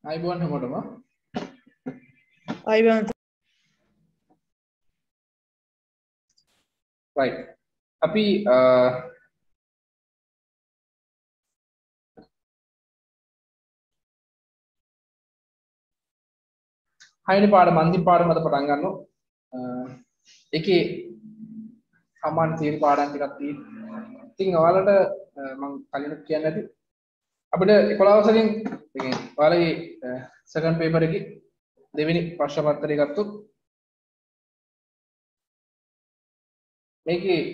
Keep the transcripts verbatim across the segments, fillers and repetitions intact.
අයිබෝන් හැමෝටම අයිබෝන් right අපි හයවෙනි පාඩම අන්තිම පාඩම අද පටන් ගන්නවා. ඒකේ සාමාන්‍ය තියරි පාඩම් ටිකක් තියෙනවා. ඉතින් ඔයාලට මම කලින් කියන්න ඇති අපිට එකොළහ වසරෙන් මේ ඔයාලගේ සෙකන්ඩ් පේපර් එකේ දෙවෙනි ප්‍රශ්න පත්‍රය ගත්තොත් මේකේ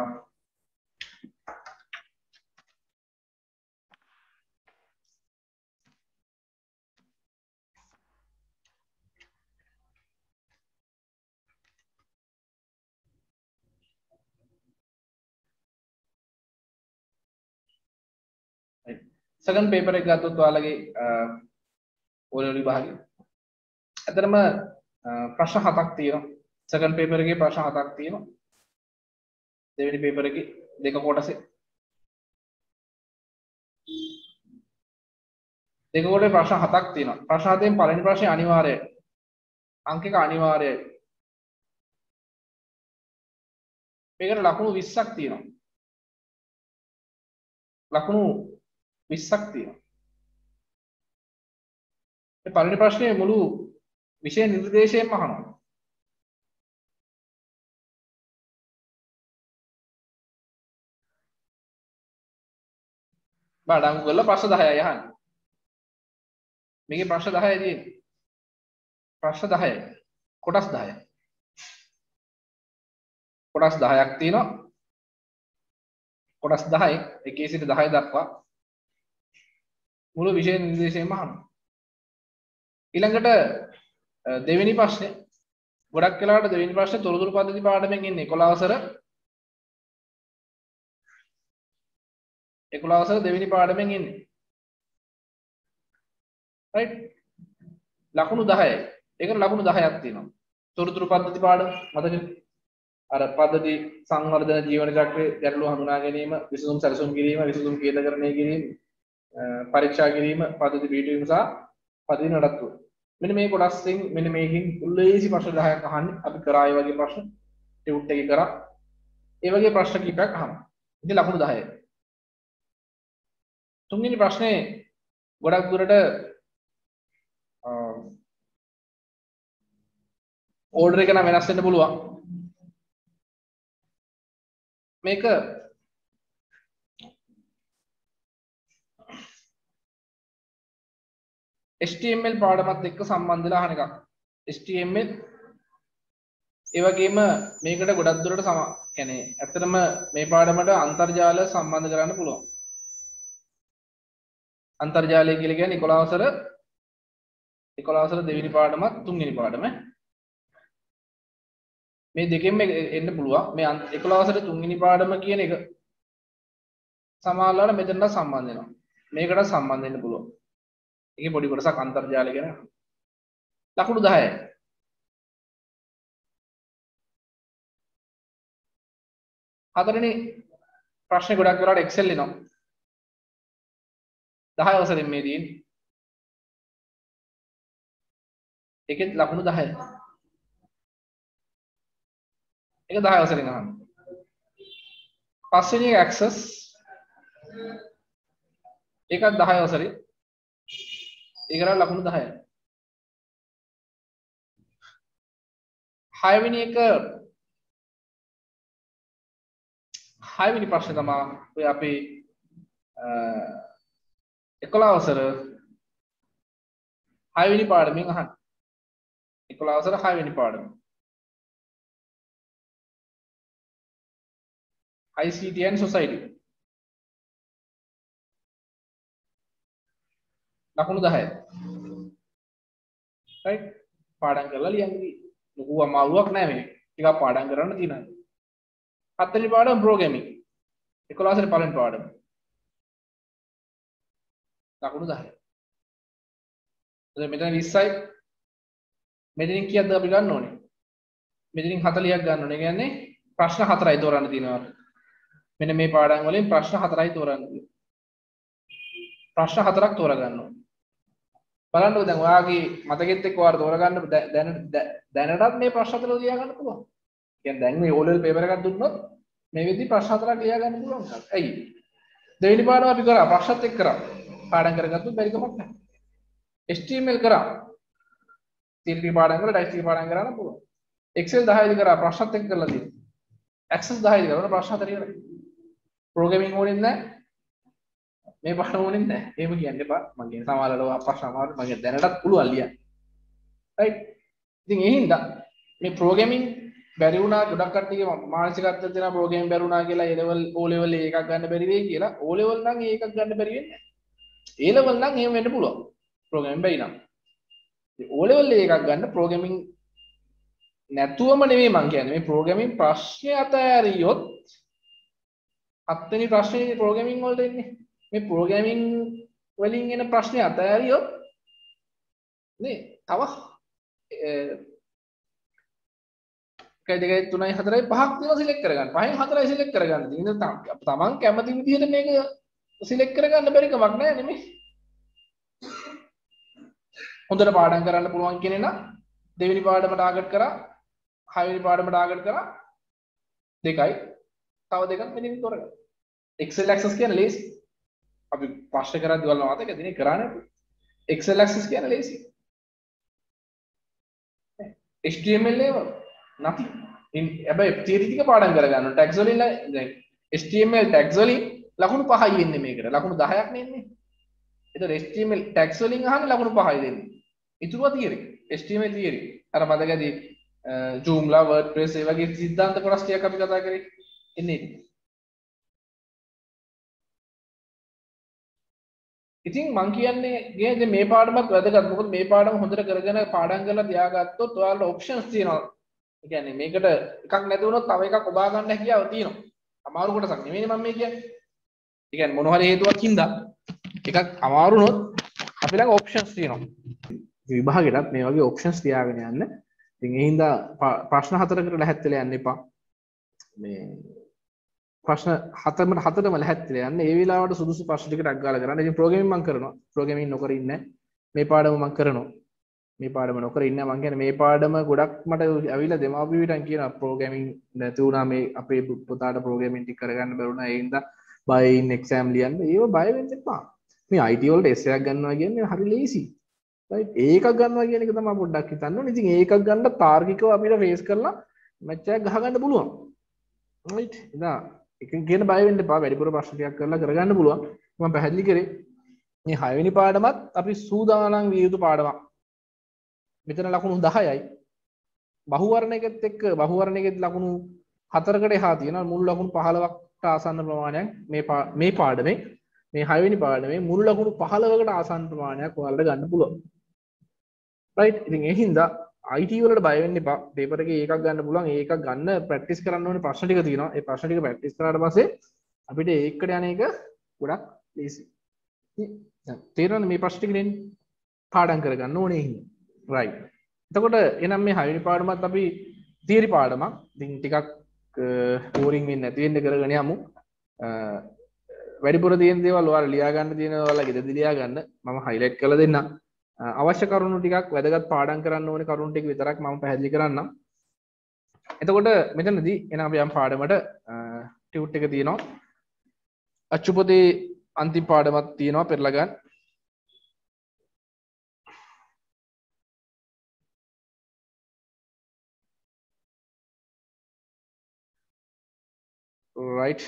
සෙකන්ඩ් පේපර් එක ගත්තොත් ඔයාලගේ ඕලෙවල් විභාගය. අතරම ප්‍රශ්න හතක් තියෙනවා. සෙකන්ඩ් පේපර් එකේ ප්‍රශ්න හතක් තියෙනවා. දෙවෙනි පේපර් එකේ දෙක කොටසේ. දෙක කොටේ ප්‍රශ්න හතක් තියෙනවා. ප්‍රශ්න හතෙන් පළවෙනි ප්‍රශ්නේ අනිවාර්යයි. අංක එක අනිවාර්යයි. මේකට ලකුණු විස්සක් තියෙනවා. ලකුණු විස්සක් තියෙනවා. මේ පළවෙනි ප්‍රශ්නේ මුළු විෂය නිර්දේශයෙන්ම අහනවා. බඩංගු කරලා ප්‍රශ්න දහයයි අහන්නේ. මේකේ ප්‍රශ්න දහයයි තියෙන්නේ. ප්‍රශ්න දහයයි. කොටස් දහයයි. කොටස් දහයක් තියෙනවා. කොටස් දහය එකේ සිට දහය දක්වා මුළු විෂය නිර්දේශයෙන්ම අහනවා. ඊළඟට දෙවෙනි ප්‍රශ්නේ ගොඩක් වෙලාවට දෙවෙනි ප්‍රශ්නේ තොරතුරු පද්ධති පාඩමෙන් ඉන්නේ එකොළහ වසර එකොළහ වසර දෙවෙනි පාඩමෙන් ඉන්නේ. right ලකුණු දහයයි. ඒකට ලකුණු දහයක් තියෙනවා. තොරතුරු පද්ධති පාඩම මතකද? අර පද්ධති සංවර්ධන ජීවන චක්‍රයේ ගැටලු හඳුනා ගැනීම, විසඳුම් සැලසුම් කිරීම, විසඳුම් කේන්ද්‍රකරණය කිරීම, පරීක්ෂා කිරීම, පද්ධති පිටවීම සහ පද්ධති නඩත්තුව. මෙන්න මේ කොටස්ෙන් මෙන්න මේකින් උල්ලේසි ප්‍රශ්න දහයක් අහන්නේ. අපි කරා ඒ වගේ ප්‍රශ්න ටියුට් එකේ කරා. ඒ වගේ ප්‍රශ්න කිහිපයක් අහනවා. ඉතින් ලකුණු දහයයි. තුන්වෙනි ප්‍රශ්නේ ගොඩක් දුරට ඕඩර් එක නම් වෙනස් වෙන්න පුළුවන්. මේක H T M L පාඩමත් එක්ක සම්බන්ධ වෙලා අහන එකක්. H T M L ඒ වගේම මේකට ගොඩක් දුරට සම කියන්නේ ඇත්තටම මේ පාඩමට අන්තර්ජාලය සම්බන්ධ කරන්න පුළුවන්. අන්තර්ජාලය කියලා කියන්නේ එකොළහ වසර එකොළහ වසර දෙවෙනි පාඩමත් තුන්වෙනි පාඩම. මේ දෙකෙන්ම එන්න පුළුවන්. මේ එකොළහ වසර තුන්වෙනි පාඩම කියන එක සමානලාට මෙතනට සම්බන්ධ වෙනවා. මේකට සම්බන්ධ වෙන්න පුළුවන්. ඒකේ පොඩි කොටසක් අන්තර්ජාලය ගැන. ලකුණු දහයයි. හතරවෙනි ප්‍රශ්නේ ගොඩක් වෙලාවට Excel එනවා. දහය වසරෙන් මේ තියෙන්නේ. ඒකෙත් ලකුණු දහයයි. ඒක දහය වසරෙන් අහන්න. පස්වෙනි එක access ඒකත් දහය වසරේ. ඒකට ලකුණු දහයයි. හයවෙනි එක හයවෙනි ප්‍රශ්නේ තමයි ඔය අපේ එකොළහ වසර හයවෙනි පාඩමෙන් අහන්න. එකොළහ වසර හයවෙනි පාඩම. I C T and society. ලකුණු දහයයි. right පාඩම් කරලා ලියන්න තියෙන්නේ. ලොකු අමාරුවක් නෑ මේක. ටිකක් පාඩම් කරන්න තියෙනවා. හත්වෙනි පාඩම ප්‍රෝග්‍රෑමින්. එකොළහ වසරේ පළවෙනි පාඩම. ලකුණු දහයයි. දැන් මෙතන විස්සයි. මෙතනින් කීයක්ද අපි ගන්න ඕනේ? මෙතනින් හතලියක් ගන්න ඕනේ. ඒ කියන්නේ ප්‍රශ්න හතරයි තෝරන්න තියෙනවා. මෙන්න මේ පාඩම් වලින් ප්‍රශ්න හතරයි තෝරන්න තියෙනවා. ප්‍රශ්න හතරක් තෝරා ගන්න ඕනේ. බලන්නකො දැන් ඔයාගේ මතකෙත් එක්ක ඔයාලා තෝරගන්න දැන දැනටත් මේ ප්‍රශ්න හතර ලියා ගන්න පුළුවන්. කියන්නේ දැන් මේ O level paper එකක් දුන්නොත් මේ විදිහට ප්‍රශ්න හතරක් ලියා ගන්න පුළුවන්. ඇයි? දෙවෙනි පාඩම අපි කරා ප්‍රශ්නත් එක්ක කරා. පාඩම් කරගත්තොත් බැරි කමක් නැහැ. H T M L කරා. theory පාඩම් කරලා dice පාඩම් කරන්න පුළුවන්. Excel දහය දී කරා ප්‍රශ්නත් එක්ක කරලා තියෙනවා. Access දහය දී කරා ප්‍රශ්න හතර ඉවරයි. programming ඕනෙත් නැහැ. මේ පාඩම ඕනෙත් නැහැ. එහෙම කියන්න එපා. මම කියන සමහරවල් ප්‍රශ්න අමාරු මම දැනටත් පුළුවන් ලියන්න. right? ඉතින් ඒ හින්දා මේ programming බැරි වුණා ගොඩක් කට්ටියගේ මානසිකත්වයක් තියෙනවා programming බැරි වුණා කියලා A level O level එකක් ගන්න බැරි වෙයි කියලා. O level නම් ඒකක් ගන්න බැරි වෙන්නේ නැහැ. A level නම් එහෙම වෙන්න පුළුවන්. programming බැරි නම්. O level එකක් ගන්න programming නැතුවම නෙවෙයි මං කියන්නේ. මේ programming ප්‍රශ්නේ අතෑරියොත් හත්වෙනි ප්‍රශ්නේ programming වලට එන්නේ. මේ programming වලින් එන ප්‍රශ්නේ අතෑරියොත් නේ තව කයි දෙකයි තුනයි හතරයි පහක් තියෙනවා සිලෙක්ට් කරගන්න. පහෙන් හතරයි සිලෙක්ට් කරගන්න. ඉතින් තමන් කැමති විදිහට මේක සිලෙක්ට් කරගන්න බැරි කමක් නැහැ නෙමෙයි. හොඳට පාඩම් කරන්න පුළුවන් කෙනෙක් නම් දෙවෙනි පාඩම ටාගට් කරා, හයවෙනි පාඩම ටාගට් කරා දෙකයි. තව දෙකක් මෙතනින් තෝරගන්න. Excel access කියන්නේ ලේසි. අපි ප්‍රශ්න කරද්දී වල මතක දිනේ කරානේ. Excel access කියන්නේ ලේසි. H T M L එක nothing. ඉන් හැබැයි theory ටික පාඩම් කරගන්න. tags වලින් දැන් H T M L tags වලින් ලකුණු පහයි එන්නේ මේකට. ලකුණු දහයක් නේ එන්නේ. ඒතර H T M L tags වලින් අහන්නේ ලකුණු පහයි දෙන්නේ. ඉතුරුවා theory. H T M L theory. අර මතකදී Joomla WordPress ඒ වගේ සිද්ධාන්ත කොටස් ටිකක් අපි කතා කරේ. එන්නේ. ඉතින් මං කියන්නේ ගේ මේ පාඩමත් වැදගත්. මොකද මේ පාඩම හොඳට කරගෙන පාඩම් කරලා තියාගත්තොත් ඔයාලට ඔප්ෂන්ස් තියෙනවා. ඒ කියන්නේ මේකට එකක් නැති වුණොත් තව එකක් ඔබා ගන්න හැකියාව තියෙනවා. අමාරු කොටසක් නෙමෙයිනේ මම මේ කියන්නේ. ඒ කියන්නේ මොන හරි හේතුවක් හින්දා එකක් අමාරු වුණොත් අපි ළඟ ඔප්ෂන්ස් තියෙනවා. විභාගෙටත් මේ වගේ ඔප්ෂන්ස් තියාගෙන යන්න. ඉතින් ඒ හින්දා ප්‍රශ්න හතරකට ලැහැත් වෙලා යන්න එපා. මේ ප්‍රශ්න හතරම හතරම ලැහැත් වෙලා යන්න. ඒ වෙලාවට සුදුසු ප්‍රශ්න ටිකට අග්ගාලා කරන්න. ඉතින් ප්‍රෝග්‍රෑමින් මම කරනවා. ප්‍රෝග්‍රෑමින් නොකර ඉන්නේ මේ පාඩම මම කරනවා. මේ පාඩම නොකර ඉන්නේ මම කියන්නේ මේ පාඩම ගොඩක් මට ඇවිල්ලා දෙමාපියන්ට කියනවා ප්‍රෝග්‍රෑමින් නැති වුණා මේ අපේ පුතාට ප්‍රෝග්‍රෑමින් ටික කරගන්න බැරුණා. ඒ හින්දා බයින් එක්සෑම් ලියන්න. ඒව බය වෙන්න එපා. මේ I T වලට එස් එකක් ගන්නවා කියන්නේ හරි ලේසි. right ඒකක් ගන්නවා කියන එක තමයි පොඩ්ඩක් හිතන්න ඕනේ. ඉතින් ඒකක් ගන්න තාර්කිකව අපිට ෆේස් කරලා මැච් එකක් ගහ ගන්න පුළුවන්. right ඉතින් එකෙන් කියන බය වෙන්න එපා. වැඩිපුර ප්‍රශ්න ටිකක් කරලා කරගන්න පුළුවන්. මම පැහැදිලි කරේ මේ හයවෙනි පාඩමත් අපි සූදානම් විය යුතු පාඩමක්. මෙතන ලකුණු දහයයි. බහුවර්ණයකත් එක්ක බහුවර්ණයකෙත් ලකුණු හතරකට එහා තියෙනවා. මුළු ලකුණු පහළොවකට ආසන්න ප්‍රමාණයක් මේ මේ පාඩමේ මේ හයවෙනි පාඩමේ මුළු ලකුණු පහළොවකට ආසන්න ප්‍රමාණයක් ඔයාලට ගන්න පුළුවන්. right ඉතින් ඒ හින්දා I T වලට බය වෙන්න එපා. පේපර් එකේ ඒකක් ගන්න පුළුවන්. ඒකක් ගන්න ප්‍රැක්ටිස් කරන්න ඕනේ ප්‍රශ්න ටික තියෙනවා. ඒ ප්‍රශ්න ටික ප්‍රැක්ටිස් කරාට පස්සේ අපිට ඒකට යන එක ගොඩක් ලේසි. දැන් තේරෙනවද මේ ප්‍රශ්න ටික නෙන්නේ? පාඩම් කරගන්න ඕනේ හින්දා. right. එතකොට එනම් මේ හයවෙනි පාඩමත් අපි තියරි පාඩමක්. ඉතින් ටිකක් බෝරින් වෙන්නේ නැති වෙන්න කරගෙන යමු. වැඩිපුර තියෙන දේවල් ඔයාලා ලියා ගන්න තියෙන ඔයාලා ගෙදරදී ලියා ගන්න. මම highlight කරලා දෙන්නම්. අවශ්‍ය කරුණු ටිකක් වැදගත් පාඩම් කරන්න ඕනේ කරුණු ටික විතරක් මම පැහැදිලි කරන්නම්. එතකොට මෙතනදී එන අපි යම් පාඩමට ටියුට් එක තියෙනවා. අච්චුපතේ අන්තිම පාඩමක් තියෙනවා පෙරලා ගන්න. right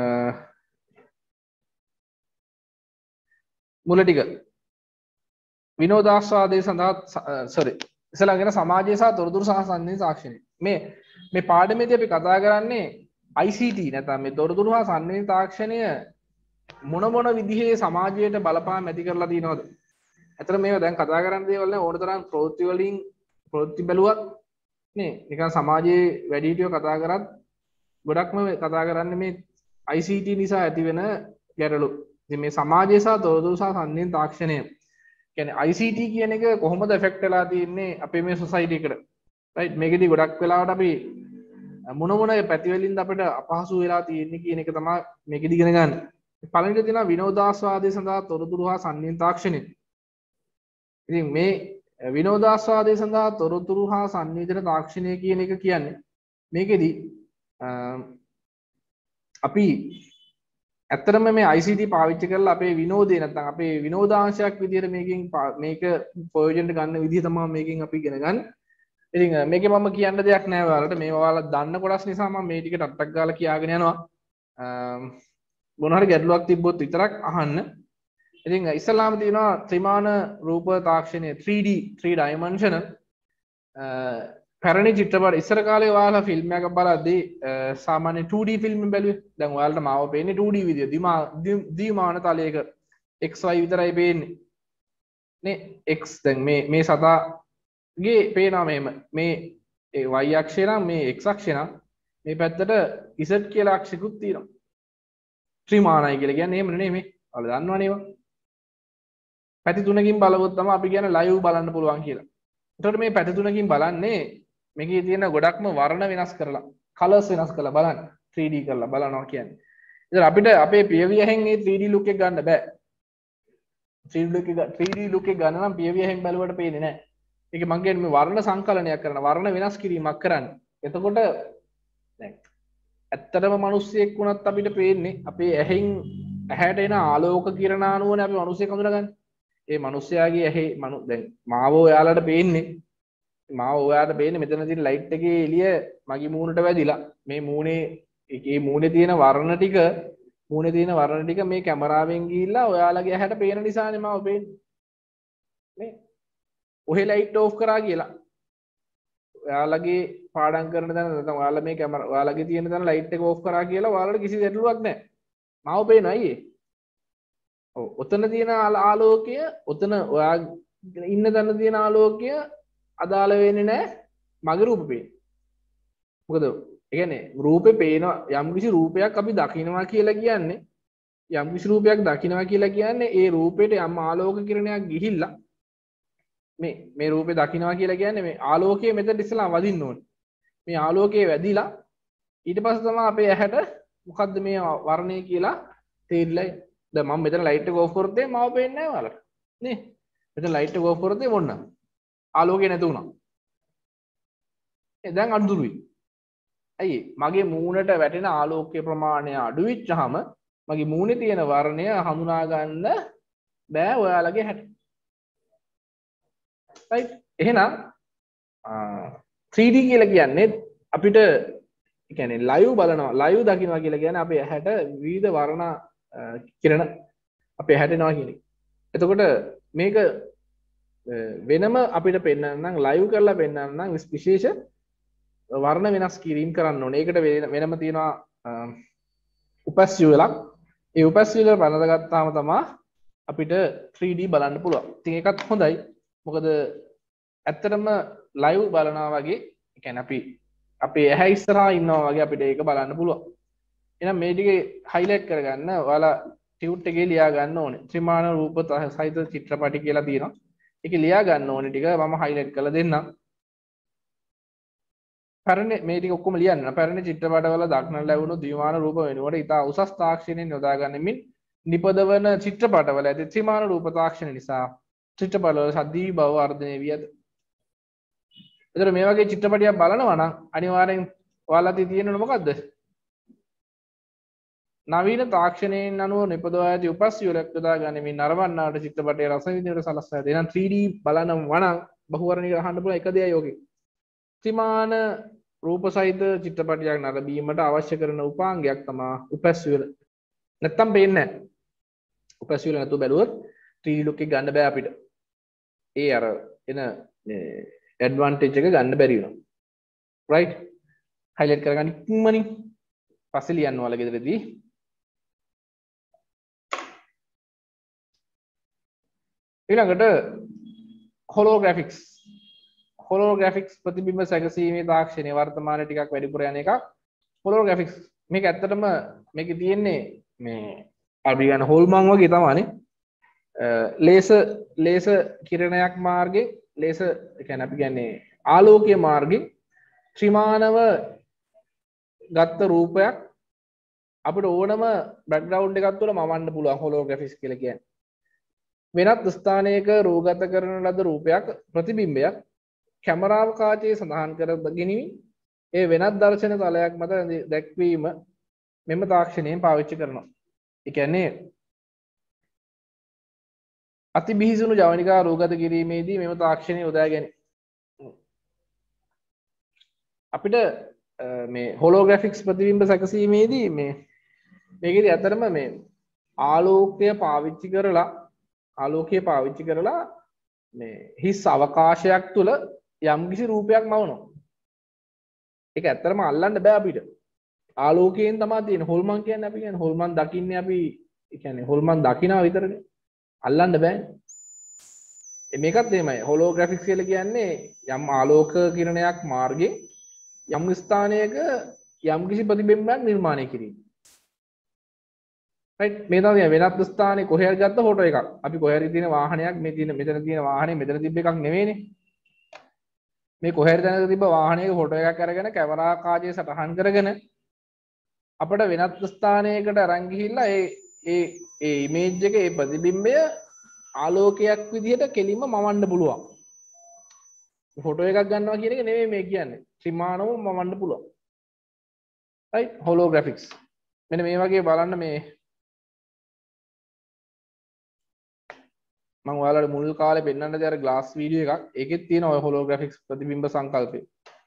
මුල ටික විනෝදාස්වාදයේ සඳහා sorry ඉස්සලාගෙන සමාජය සහ තොරතුරු සහ සංනිවේද තාක්ෂණය මේ මේ පාඩමේදී අපි කතා කරන්නේ I C T නැත්නම් මේ තොරතුරු සහ සංනිවේද තාක්ෂණය මොන මොන විදිහේ සමාජයට බලපාන ඇති කරලා තියෙනවද? අතන මේවා දැන් කතා කරන දේවල් නේ ඕන තරම් ප්‍රවෘත්ති වලින් ප්‍රවෘත්ති බැලුවත් නේ නිකන් සමාජයේ වැඩිහිටියෝ කතා කරත් ගොඩක්ම කතා කරන්නේ මේ I C T නිසා ඇති වෙන ගැටලු. ඉතින් මේ සමාජය සහ තොරතුරු සහ සංනිවේද තාක්ෂණය කියන්නේ I C T කියන එක කොහොමද එෆෙක්ට් වෙලා තියෙන්නේ අපේ මේ සොසයිටි එකට? රයිට් මේකෙදි ගොඩක් වෙලාවට අපි මොන මොන පැති වලින්ද අපිට අපහසු වෙලා තියෙන්නේ කියන එක තමයි මේකෙදි ඉගෙන ගන්න. පළවෙනිට තියෙනවා විනෝදාස්වාදයේ සඳහා තොරතුරු හා සංනිවේද තාක්ෂණය. ඉතින් මේ විනෝදාස්වාදය සඳහා තොරතුරු හා සංවේදන තාක්ෂණය කියන එක කියන්නේ මේකෙදි අපි ඇත්තටම මේ I C T පාවිච්චි කරලා අපේ විනෝදේ නැත්නම් අපේ විනෝදාංශයක් විදිහට මේකෙන් මේක ප්‍රයෝජනට ගන්න විදිහ තමයි මේකෙන් අපි ඉගෙන ගන්න. ඉතින් මේකේ මම කියන්න දෙයක් නැහැ ඔයාලට. මේ ඔයාලා දන්න කොටස් නිසා මම මේ ටික ටක් ගාලා කියාගෙන යනවා. මොන හරි ගැටලුවක් තිබ්බොත් විතරක් අහන්න. ඉතින් ඉස්සලාම තියෙනවා ත්‍රිමාන රූප තාක්ෂණය three D three dimensional පැරණි චිත්‍රපට ඉස්සර කාලේ ඔයාලා ෆිල්ම් එකක් බලද්දී සාමාන්‍ය two D ෆිල්ම් බැලුවේ. දැන් ඔයාලට මාව පේන්නේ two D විදිය. ද්විමාන තලයක X Y විතරයි පේන්නේ. නේ X දැන් මේ මේ සතාගේ පේනවා මෙහෙම. මේ Y අක්ෂය නම් මේ X අක්ෂය නම් මේ පැත්තට Z කියලා අක්ෂිකුත් තියෙනවා. ත්‍රිමානයි කියලා කියන්නේ එහෙම නෙමෙයි මේ. ඔයාලා දන්නවනේ ඒවා. පැති තුනකින් බලවොත් තමයි අපි කියන්නේ ලයිව් බලන්න පුළුවන් කියලා. එතකොට මේ පැති තුනකින් බලන්නේ මේකේ තියෙන ගොඩක්ම වර්ණ වෙනස් කරලා කලර්ස් වෙනස් කරලා බලන්න three D කරලා බලනවා කියන්නේ. ඉතින් අපිට අපේ පියවියෙන් මේ three D look එක ගන්න බෑ. three D look එක three D look එක ගන්න නම් පියවියෙන් බැලුවට පේන්නේ නැහැ. ඒක මම කියන්නේ මේ වර්ණ සංකලනයක් කරන වර්ණ වෙනස් කිරීමක් කරන්න. එතකොට දැන් ඇත්තටම මිනිස්සෙක් වුණත් අපිට පේන්නේ අපේ ඇහෙන් ඇහැට එන ආලෝක කිරණ අනුවනේ අපි මිනිස්සෙක් හඳුනගන්නේ. ඒ මිනිස්යාගේ ඇහි මනු දැන් මාව ඔයාලට පේන්නේ මාව ඔයාලට පේන්නේ මෙතන තියෙන ලයිට් එකේ එළිය මගේ මූණට වැදිලා මේ මූණේ ඒ මූණේ තියෙන වර්ණ ටික මූණේ තියෙන වර්ණ ටික මේ කැමරාවෙන් ගිහිල්ලා ඔයාලගේ ඇහැට පේන නිසානේ මාව පේන්නේ මේ ඔහෙ ලයිට් ඕෆ් කරා කියලා ඔයාලගේ පාඩම් කරන තැන නැත්නම් ඔයාලා මේ කැමරා ඔයාලගේ තියෙන තැන ලයිට් එක ඕෆ් කරා කියලා ඔයාලට කිසි ගැටලුවක් නැහැ මාව පේනවා අයියේ ඔතන තියෙන ආලෝකය ඔතන ඔයා ඉන්න තැන තියෙන ආලෝකය අදාළ වෙන්නේ නැහැ මගේ රූපේ. මොකද ඒ කියන්නේ රූපේ පේන යම්කිසි රූපයක් අපි දකිනවා කියලා කියන්නේ යම්කිසි රූපයක් දකිනවා කියලා කියන්නේ ඒ රූපේට යම් ආලෝක කිරණයක් ගිහිල්ලා මේ මේ රූපේ දකිනවා කියලා කියන්නේ මේ ආලෝකය මෙතන ඉස්සලා වදින්න ඕනේ. මේ ආලෝකයේ වැදිලා ඊට පස්සේ තමයි අපේ ඇහැට මොකද්ද මේ වර්ණය කියලා තේරිලා දැන් මම මෙතන ලයිට් එක ඕෆ් කරොත් මාව පේන්නේ නැහැ ඔයාලට නේ මෙතන ලයිට් එක ඕෆ් කරොත් මොන්න ආලෝකය නැති වුණා ඒ දැන් අඳුරුයි ඇයි මගේ මූණට වැටෙන ආලෝකයේ ප්‍රමාණය අඩු වෙච්චාම මගේ මූණේ තියෙන වර්ණය හඳුනා ගන්න බෑ ඔයාලගේ හැට රයිට් එහෙනම් three D කියලා කියන්නේ අපිට ඒ කියන්නේ ලයිව් බලනවා ලයිව් දකින්නවා කියලා කියන්නේ අපේ ඇහැට විවිධ වර්ණ කිරණ අපේ හැටෙනවා කියන එක. එතකොට මේක වෙනම අපිට පෙන්වන්න නම් ලයිව් කරලා පෙන්වන්න නම් විශේෂ වර්ණ වෙනස් කිරීම කරන්න ඕනේ. ඒකට වෙනම තියෙනවා උපැස්සියුලක්. ඒ උපැස්සියුල බලනගත්තාම තමයි අපිට three D බලන්න පුළුවන්. ඉතින් ඒකත් හොඳයි. මොකද ඇත්තටම ලයිව් බලනවා වගේ ඒ කියන්නේ අපි අපේ ඇහැ ඉස්සරහා ඉන්නවා වගේ අපිට ඒක බලන්න පුළුවන්. එහෙනම් මේ ටිකේ highlight කරගන්න ඔයාලා ටියුට් එකේ ලියා ගන්න ඕනේ. ත්‍රිමාන රූප සහිත චිත්‍රපටි කියලා තියෙනවා. ඒකේ ලියා ගන්න ඕනේ ටික මම highlight කරලා දෙන්නම්. පැරණි මේ ටික ඔක්කොම ලියන්න. පැරණි චිත්‍රපටවල දක්නට ලැබුණු ද්විමාන රූප වෙනුවට ඉතා උසස් තාක්ෂණයෙන් යොදා ගන්නමින් නිපදවන චිත්‍රපටවල ඇති ත්‍රිමාන රූප තාක්ෂණ නිසා චිත්‍රපටවල සද්දී බව වර්ධනය වී ඇත. ඒතර මේ වගේ චිත්‍රපටියක් බලනවා නම් අනිවාර්යෙන් ඔයාලට තියෙන්නේ මොකද්ද? නවීන තාක්ෂණයෙන් අනුව නිපදවා ඇති උපස්සියුලක් යොදා ගනිමින් නරඹන්නාට චිත්‍රපටයේ රස විඳිනට සලස්වා දෙන three D බලනවා නම් බහුවර්ණික අහන්න පුළුවන් එක දෙයයි යෝගේ. ත්‍රිමාන රූප සහිත චිත්‍රපටයක් නරඹීමට අවශ්‍ය කරන උපාංගයක් තමයි උපස්සියුල. නැත්තම් පේන්නේ නැහැ. උපස්සියුල නැතුව බැලුවොත් three D look එක ගන්න බෑ අපිට. ඒ අර එන මේ ඇඩ්වාන්ටේජ් එක ගන්න බැරි වෙනවා. right? highlight කරගන්න ඉක්මනින් පස්සේ ලියන්න ඕලා ගෙදරදී. ඊළඟට holographics holographics ප්‍රතිබිම්බ සැකසීමේ තාක්ෂණය වර්තමානයේ ටිකක් වැඩිපුර යන එකක් holographics මේක ඇත්තටම මේකේ තියෙන්නේ මේ අපි ගන්න හොල්මන් වගේ තමයිනේ ලේසර් ලේසර් කිරණයක් මාර්ගේ ලේසර් කියන්නේ අපි කියන්නේ ආලෝකීය මාර්ගේ ත්‍රිමානව ගත්ත රූපයක් අපිට ඕනම බෑග්ග්‍රවුන්ඩ් එකක් තුළ මවන්න පුළුවන් holographics කියලා කියන්නේ වෙනත් ස්ථානයක රූගත කරන ලද රූපයක් ප්‍රතිබිම්බයක් කැමරාව කාචයේ සඳහන් කර ගැනීම ඒ වෙනත් දර්ශන තලයක් මත දැක්වීම මෙම තාක්ෂණයෙන් පාවිච්චි කරනවා. ඒ කියන්නේ අති බිහිසුණු ජවනිකා රූගත කිරීමේදී මෙම තාක්ෂණය යොදා ගැනේ. අපිට මේ හොලෝග්‍රැෆික්ස් ප්‍රතිබිම්බ සැකසීමේදී මේ මේකේදී ඇත්තටම මේ ආලෝකය පාවිච්චි කරලා ආලෝකය පාවිච්චි කරලා මේ හිස් අවකාශයක් තුල යම්කිසි රූපයක් මවනවා. ඒක ඇත්තටම අල්ලන්න බෑ අපිට. ආලෝකයෙන් තමයි තියෙන හොල්මන් කියන්නේ අපි කියන්නේ හොල්මන් දකින්නේ අපි ඒ කියන්නේ හොල්මන් දකිනවා විතරනේ. අල්ලන්න බෑනේ. මේකත් එහෙමයි. හොලෝග්‍රැෆික්ස් කියලා කියන්නේ යම් ආලෝක කිරණයක් මාර්ගයෙන් යම් ස්ථානයක යම්කිසි ප්‍රතිබිම්බයක් නිර්මාණය කිරීම. රයිට් මේ තමයි වෙනත් ස්ථානයේ කොහේ හරි ගත්ත ෆොටෝ එකක්. අපි කොහේ හරි තියෙන වාහනයක් මේ තියෙන මෙතන තියෙන වාහනේ මෙතන තිබ්බ එකක් නෙවෙයිනේ. මේ කොහේ හරි තැනක තිබ්බ වාහනයක ෆොටෝ එකක් අරගෙන කැමරා කාචයේ සටහන් කරගෙන අපිට වෙනත් ස්ථානයකට අරන් ගිහිල්ලා ඒ ඒ ඒ ඉමේජ් එක ඒ ප්‍රතිබිම්බය ආලෝකයක් විදිහට කෙලින්ම මවන්න පුළුවන්. ෆොටෝ එකක් ගන්නවා කියන එක නෙවෙයි මේ කියන්නේ. ත්‍රිමාණව මවන්න පුළුවන්. Right holographics. මෙන්න මේ වගේ බලන්න මේ මම ඔයාලට මුල් කාලේ පෙන්නන්න දේ අර ග්ලාස් වීඩියෝ එකක්. ඒකෙත් තියෙන ඔය හොලෝග්‍රැෆික්ස් ප්‍රතිබිම්බ සංකල්පය.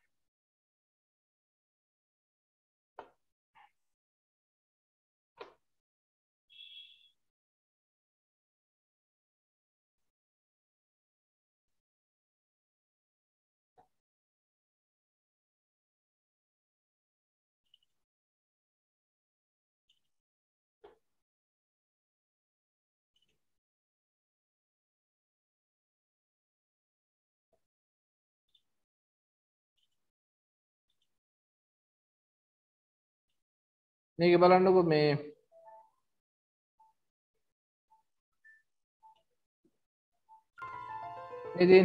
මේක බලන්නකො මේ ඉතින්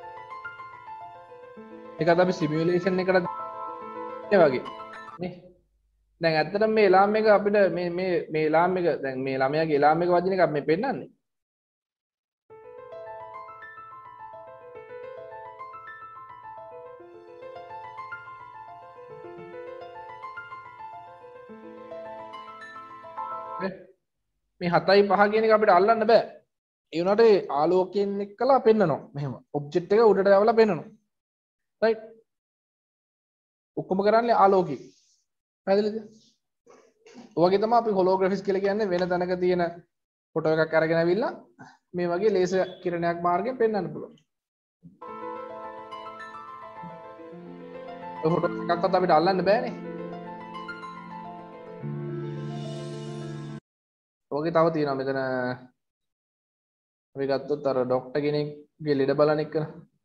ඒකත් අපි සිමියුලේෂන් එකට ඒ වගේ නේ දැන් ඇත්තටම මේ එලාම් එක අපිට මේ මේ මේ එලාම් එක දැන් මේ ළමයාගේ එලාම් එක වදින එක මේ පෙන්නන්නේ මේ හතයි පහ කියන එක අපිට අල්ලන්න බෑ. ඒ උනාට ආලෝකයෙන් එක්කලා පෙන්නනවා. මෙහෙම ඔබ්ජෙක්ට් එක උඩට යවලා පෙන්නනවා. රයිට්. ඔක්කොම කරන්නේ ආලෝකයෙන්. පැහැදිලිද? ඔය වගේ තමයි අපි හොලෝග්‍රැෆික්ස් කියලා කියන්නේ වෙන තැනක තියෙන ෆොටෝ එකක් අරගෙන අවිල්ලා මේ වගේ ලේසර් කිරණයක් මාර්ගයෙන් පෙන්වන්න පුළුවන්. ඔය ෆොටෝ එකක්වත් අපිට අල්ලන්න බෑනේ. ඔගේ තව තියෙනවා මෙතන අපි ගත්තොත් අර ડોක්ටර් කෙනෙක්ගේ ලෙඩ බලන එක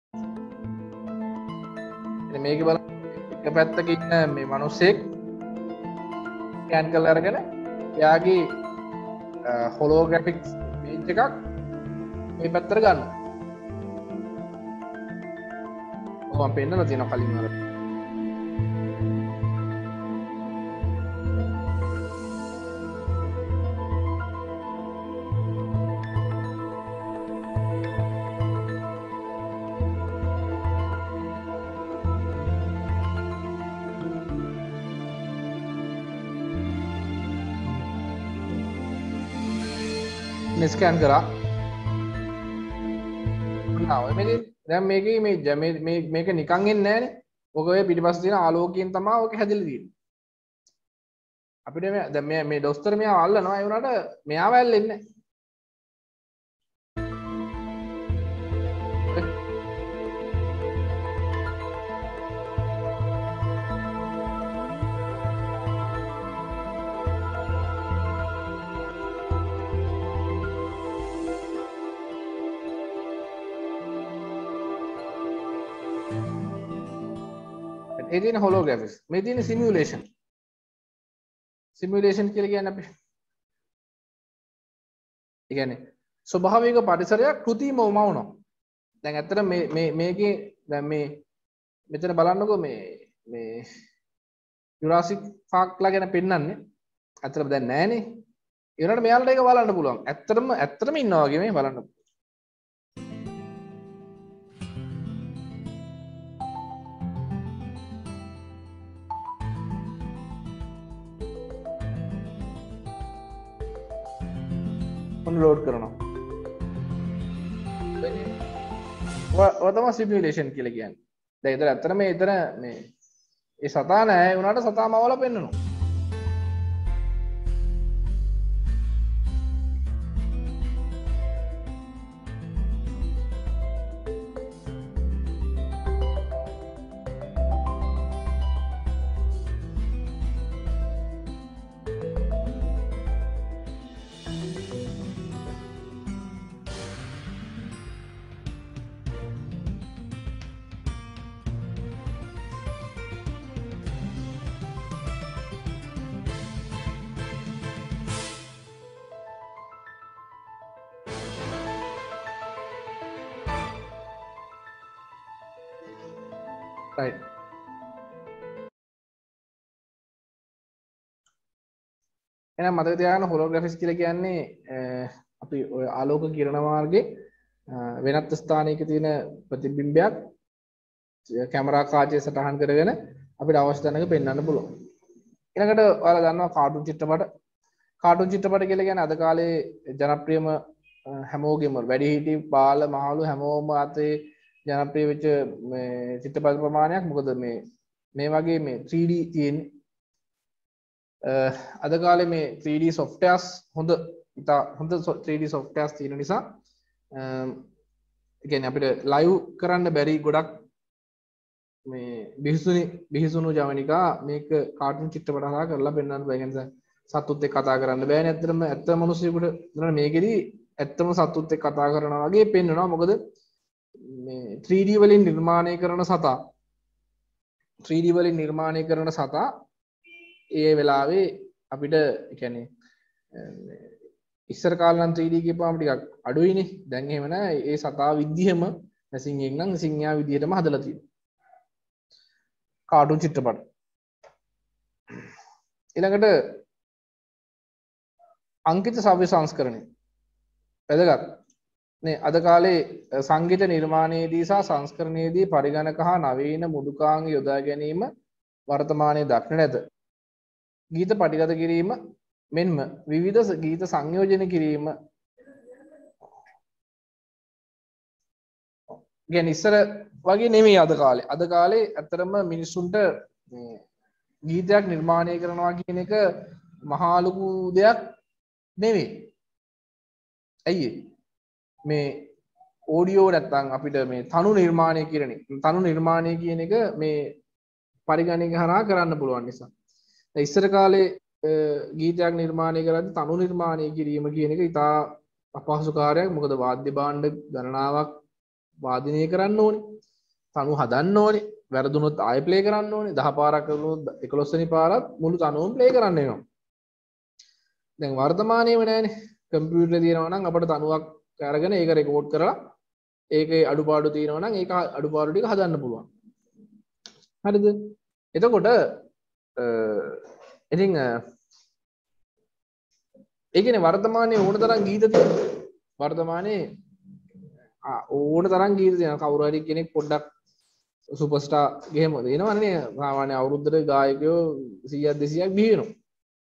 නේ මේක බලන්න එක පැත්තක ඉන්න මේ මිනිස්සෙක් ස්කෑන් කරලා අරගෙන එයාගේ හොලෝග්‍රැෆික්ස් ඉමේජ් එකක් මේ පැත්තට ගන්නවා. ඔව් මම පෙන්නලා තියෙනවා කලින් අර ස්කෑන් කරා ඔන්න මේ දැන් මේකේ මේ මේ මේක නිකන් එන්නේ නැහනේ. ඔක ඔය පිටිපස්සේ තියෙන ආලෝකයෙන් තමයි ඔක හැදෙලා තියෙන්නේ. අපිට මේ දැන් මේ මේ දොස්තර මෙයාව අල්ලනවා ඒ වුණාට මෙයාව ඇල්ලෙන්නේ නැහැ. ඒ තියෙන හොලෝග්‍රැෆික්ස් මේ තියෙන සිමියුලේෂන් සිමියුලේෂන් කියලා කියන්නේ අපි ඒ කියන්නේ ස්වභාවික පරිසරයක් කෘතිමව මවනවා. දැන් ඇත්තට මේ මේ මේකේ දැන් මේ මෙතන බලන්නකෝ මේ මේ ජුරාසික් පාර්ක්ලා ගැන පෙන්නන්නේ. ඇත්තටම දැන් නැහනේ. ඒ වුණාට මෙයාලට ඒක බලන්න පුළුවන්. ඇත්තටම ඇත්තටම ඉන්නවා වගේ මේ බලන්න. ඔන්න ලෝඩ් කරනවා. ඔය තමයි සිමියුලේෂන් කියලා කියන්නේ. දැන් ඒතර ඇත්තට මේ එතන මේ ඒ සතා නැහැ වුණාට සතාම අවල පෙන්නනවා. right එහෙනම් මතක තියාගන්න හොලෝග්‍රැෆික්ස් කියලා කියන්නේ අපි ඔය ආලෝක කිරණ මාර්ගයේ වෙනත් ස්ථානයක තියෙන ප්‍රතිබිම්බයක් කැමරා කාචයේ සටහන් කරගෙන අපිට අවශ්‍ය තැනක පෙන්වන්න පුළුවන්. ඊළඟට ඔයාලා දන්නවා කාටුන් චිත්‍රපට. කාටුන් චිත්‍රපට කියලා කියන්නේ අද කාලේ ජනප්‍රියම හැමෝගෙම වැඩිහිටි බාල මහලු හැමෝම අතේ ජනප්‍රිය වෙච්ච මේ චිත්‍රපට ප්‍රමාණයක්. මොකද මේ මේ වගේ මේ three D තියෙන්නේ. අද කාලේ මේ three D softwares හොඳ ඉතා හොඳ three D softwares තියෙන නිසා ඒ කියන්නේ අපිට live කරන්න බැරි ගොඩක් මේ බිහිසුනි බිහිසුණු ජවනිකා මේක කාටුන් චිත්‍රපට හරහා කරලා පෙන්වන්න බෑ. ඒ කියන්නේ සතුත් එක්ක කතා කරන්න බෑනේ. ඇත්තටම ඇත්ත මිනිස්සුෙකුට නේද මේකෙදි ඇත්තම සතුත් එක්ක කතා කරනවා වගේ පෙන්වනවා. මොකද මේ three D වලින් නිර්මාණය කරන සතා three D වලින් නිර්මාණය කරන සතා ඒ වෙලාවේ අපිට කියන්නේ ඉස්සර කාලේ නම් three D කියපුවාම ටිකක් අඩුයිනේ. දැන් එහෙම නෑ. ඒ සතා විදිහම මැසින්ගෙන් නම් සිංහා විදිහටම හදලා තියෙනවා. කාටුන් චිත්‍රපට. ඊළඟට අංකිත ශ්‍රව්‍ය සංස්කරණය. වැදගත්. නේ අද කාලේ සංගීත නිර්මාණයේදී සහ සංස්කරණයේදී පරිගණක හා නවීන මුදුකාංග යොදා ගැනීම වර්තමානයේ දක්නට ඇත. ගීත පටිගත කිරීම මෙන්ම විවිධ ගීත සංයෝජන කිරීම කියන්නේ ඉස්සර වගේ නෙමෙයි අද කාලේ. අද කාලේ ඇත්තටම මිනිස්සුන්ට ගීතයක් නිර්මාණය කරනවා කියන එක මහා ලොකු දෙයක් නෙමෙයි. ඇයි මේ ඔඩියෝ නැත්තම් අපිට මේ තනු නිර්මාණය කියන තනු නිර්මාණය කියන එක මේ පරිගණක හරහා කරන්න පුළුවන් නිසා. දැන් ඉස්සර කාලේ ගීතයක් නිර්මාණය කරද්දී තනු නිර්මාණය කිරීම කියන එක ඉතා අපහසු කාර්යයක්. මොකද වාද්‍ය භාණ්ඩ ගණනාවක් වාදනය කරන්න ඕනේ. තනු හදන්න ඕනේ. වැරදුනොත් ආයෙ ප්ලේ කරන්න ඕනේ. දහ පාරක් කරුණොත් එකොළොස් වෙනි පාරත් මුළු තනුවම ප්ලේ කරන්න වෙනවා. දැන් වර්තමානයේම නෑනේ. කම්පියුටරේ තියෙනවා නම් අපිට තනුවක් අරගෙන ඒක රෙකෝඩ් කරලා ඒකේ අඩුපාඩු තියෙනවා නම් ඒක අඩුපාඩු ටික හදන්න පුළුවන්. හරිද? එතකොට ඉතින් ඒ කියන්නේ වර්තමානයේ ඕන තරම් ගීත තියෙනවා. වර්තමානයේ ඕන තරම් ගීත තියෙනවා. කවුරු හරි කෙනෙක් පොඩ්ඩක් සුපර්ස්ටාර් ගෙහෙම දෙනවනේ. සාමාන්‍ය අවුරුද්දට ගායකයෝ සීයක් දෙසීයක් බිහි වෙනවා.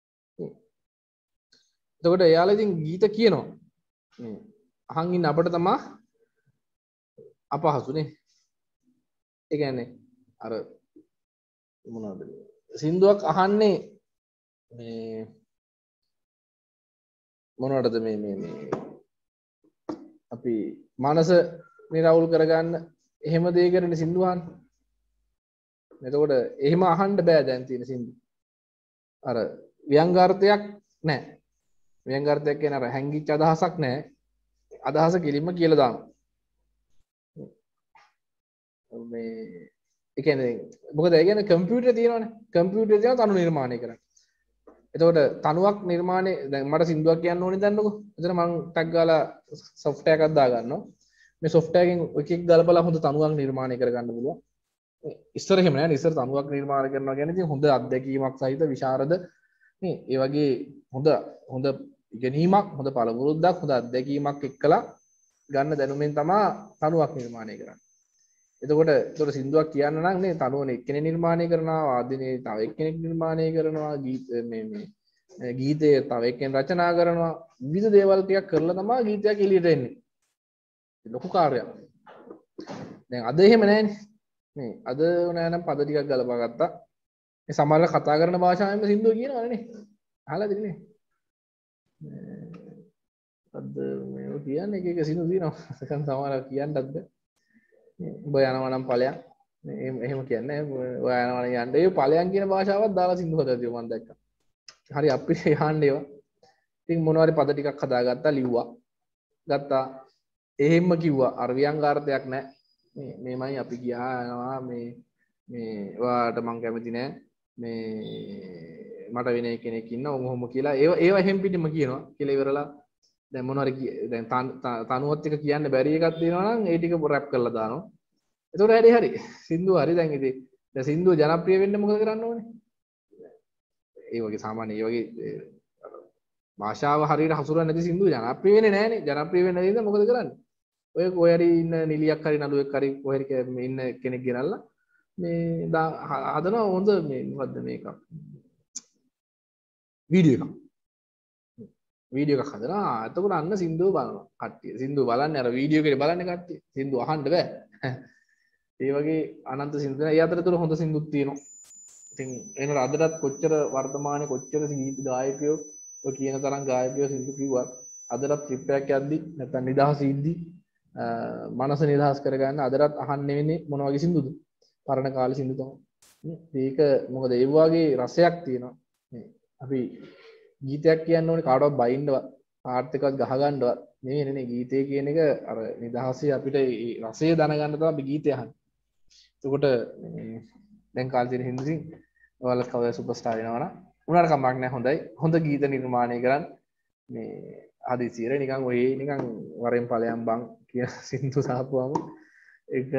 එතකොට එයාලා ඉතින් ගීත කියනවා. මේ අහන් ඉන්න අපිට තමයි අපහසුනේ. ඒ කියන්නේ අර මොනවද සින්දුවක් අහන්නේ මේ මොනවටද මේ මේ මේ අපි මනස නිරවුල් කරගන්න එහෙම දෙයකටනේ සින්දු අහන්නේ. එතකොට එහෙම අහන්න බෑ දැන් තියෙන සින්දු. අර ව්‍යංගාර්ථයක් නැහැ. ව්‍යංගාර්ථයක් කියන්නේ අර හැංගිච්ච අදහසක් නැහැ. අදහස කිලින්ම කියලා දානවා. මේ ඒ කියන්නේ මොකද ඒ කියන්නේ කම්පියුටරේ තියෙනවනේ. කම්පියුටරේ තියෙන තනු නිර්මාණය කරන්න. එතකොට තනුවක් නිර්මාණය දැන් මට සින්දුවක් කියන්න ඕනේ දන්නකො. එතන මම ටැග් ගාලා software එකක් දා ගන්නවා. මේ software එකෙන් එක එක ගලපලා හොඳ තනුවක් නිර්මාණය කරගන්න පුළුවන්. ඉස්සර එහෙම නෑ. ඉස්සර තනුවක් නිර්මාණය කරනවා කියන්නේ ඉතින් හොඳ අත්දැකීමක් සහිත විශාරද නේ. ඒ වගේ හොඳ හොඳ ඉගෙනීමක් හොඳ පළපුරුද්දක් හොඳ අත්දැකීමක් එක්කලා ගන්න දැනුමෙන් තමයි තනුවක් නිර්මාණය කරන්නේ. එතකොට එතකොට සින්දුවක් කියන්න නම් නේ තනුවනේ එක්කෙනෙක් නිර්මාණය කරනවා වාදනයේ තව එක්කෙනෙක් නිර්මාණය කරනවා ගීත මේ මේ ගීතය තව එක්කෙන් රචනා කරනවා විවිධ දේවල් ටිකක් කරලා තමයි ගීතයක් එළියට එන්නේ. ලොකු කාර්යයක්. දැන් අද එහෙම නැහැනේ. මේ අද නෑ නම් පද ටිකක් ගලපා ගත්තා. මේ සමහරව කතා කරන භාෂාවෙන්ම සින්දුව කියනවනේ නේ. අහලාද නේ? අද මේ කියන්නේ එක එක සින්දු දිනනවා. සකන් සමහරව කියන්නත් බෑ. උඹ යනවා නම් ඵලයන්. එහෙම එහෙම කියන්නේ ඔයා යනවා නම් යන්න. ඒ ඵලයන් කියන භාෂාවක් දාලා සින්දු හදලා තියෙනවා මම දැක්කා. හරි අපිට යන්න ඒවා. ඉතින් මොනවාරි පද ටිකක් හදාගත්තා ලිව්වා. ගත්තා. එහෙම්ම කිව්වා අර ව්‍යංගාර්ථයක් නැහැ. මේ මේමයි අපි ගියා යනවා මේ මේ ඔයාට මං කැමති නෑ. මේ මට වෙන කෙනෙක් ඉන්න ඔහොම ඔහොම කියලා ඒව ඒව එහෙම් පිටින්ම කියනවා කියලා ඉවරලා දැන් මොනවාරි දැන් තනුවත් එක කියන්න බැරි එකක් තියෙනවා නම් ඒ ටික රැප් කරලා දානවා. ඒතකොට හැටි හරි. සින්දුව හරි දැන් ඉතින් දැන් සින්දුව ජනප්‍රිය වෙන්න මොකද කරන්න ඕනේ? ඒ වගේ සාමාන්‍ය ඒ වගේ භාෂාව හරියට හසුරන්නේ නැති සින්දුව ජනප්‍රිය වෙන්නේ නැහනේ. ජනප්‍රිය වෙන්න දෙන්න මොකද කරන්නේ? ඔය කොහරි ඉන්න නිලියක් හරි නළුවෙක් හරි කොහරි ඉන්න කෙනෙක් ගෙනල්ලා මේ හදනවා හොඳ මේ මොකද්ද මේක වීඩියෝ එකක් වීඩියෝ එකක් හදනවා. එතකොට අන්න සින්දුව බලනවා කට්ටිය. සින්දුව බලන්නේ අර වීඩියෝ එකේ බලන්නේ කට්ටිය. සින්දුව අහන්න බෑ. ඒ වගේ අනන්ත සින්දු ඒ අතරතුර හොඳ සින්දුත් තියෙනවා. ඉතින් එනර අදටත් කොච්චර වර්තමානයේ කොච්චර ගීත ගායකයෝ ඔය කියන තරම් ගායකයෝ සින්දු කිව්වත් අදටත් ට්‍රිප් එකක් යද්දි නැත්නම් නිදහස ඉද්දි මනස නිදහස් කරගන්න අදටත් අහන්නේ වෙන්නේ මොන වගේ සින්දුද? පරණ කාලේ සින්දු තමයි. මේක මොකද ඒ වගේ රසයක් තියෙනවා. අපි ගීතයක් කියන්න ඕනේ කාටවත් බයින්නවත් පාර්ට් එකක් ගහ ගන්නවත් නෙවෙයි නේ. ගීතය කියන එක අර නිදහසේ අපිට ඒ රසය දැනගන්න තමයි අපි ගීතය අහන්නේ. එතකොට දැන් කාලේ තියෙන හින්දුසින් ඔයාලත් කවදා සුපර්ස්ටාර් වෙනවනම් උනාට කමක් නැහැ. හොඳයි. හොඳ ගීත නිර්මාණය කරන් මේ හදිසියෙ නිකන් ඔය නිකන් වරෙන් ඵලයන් බං කියන සින්දු සාපුවම ඒක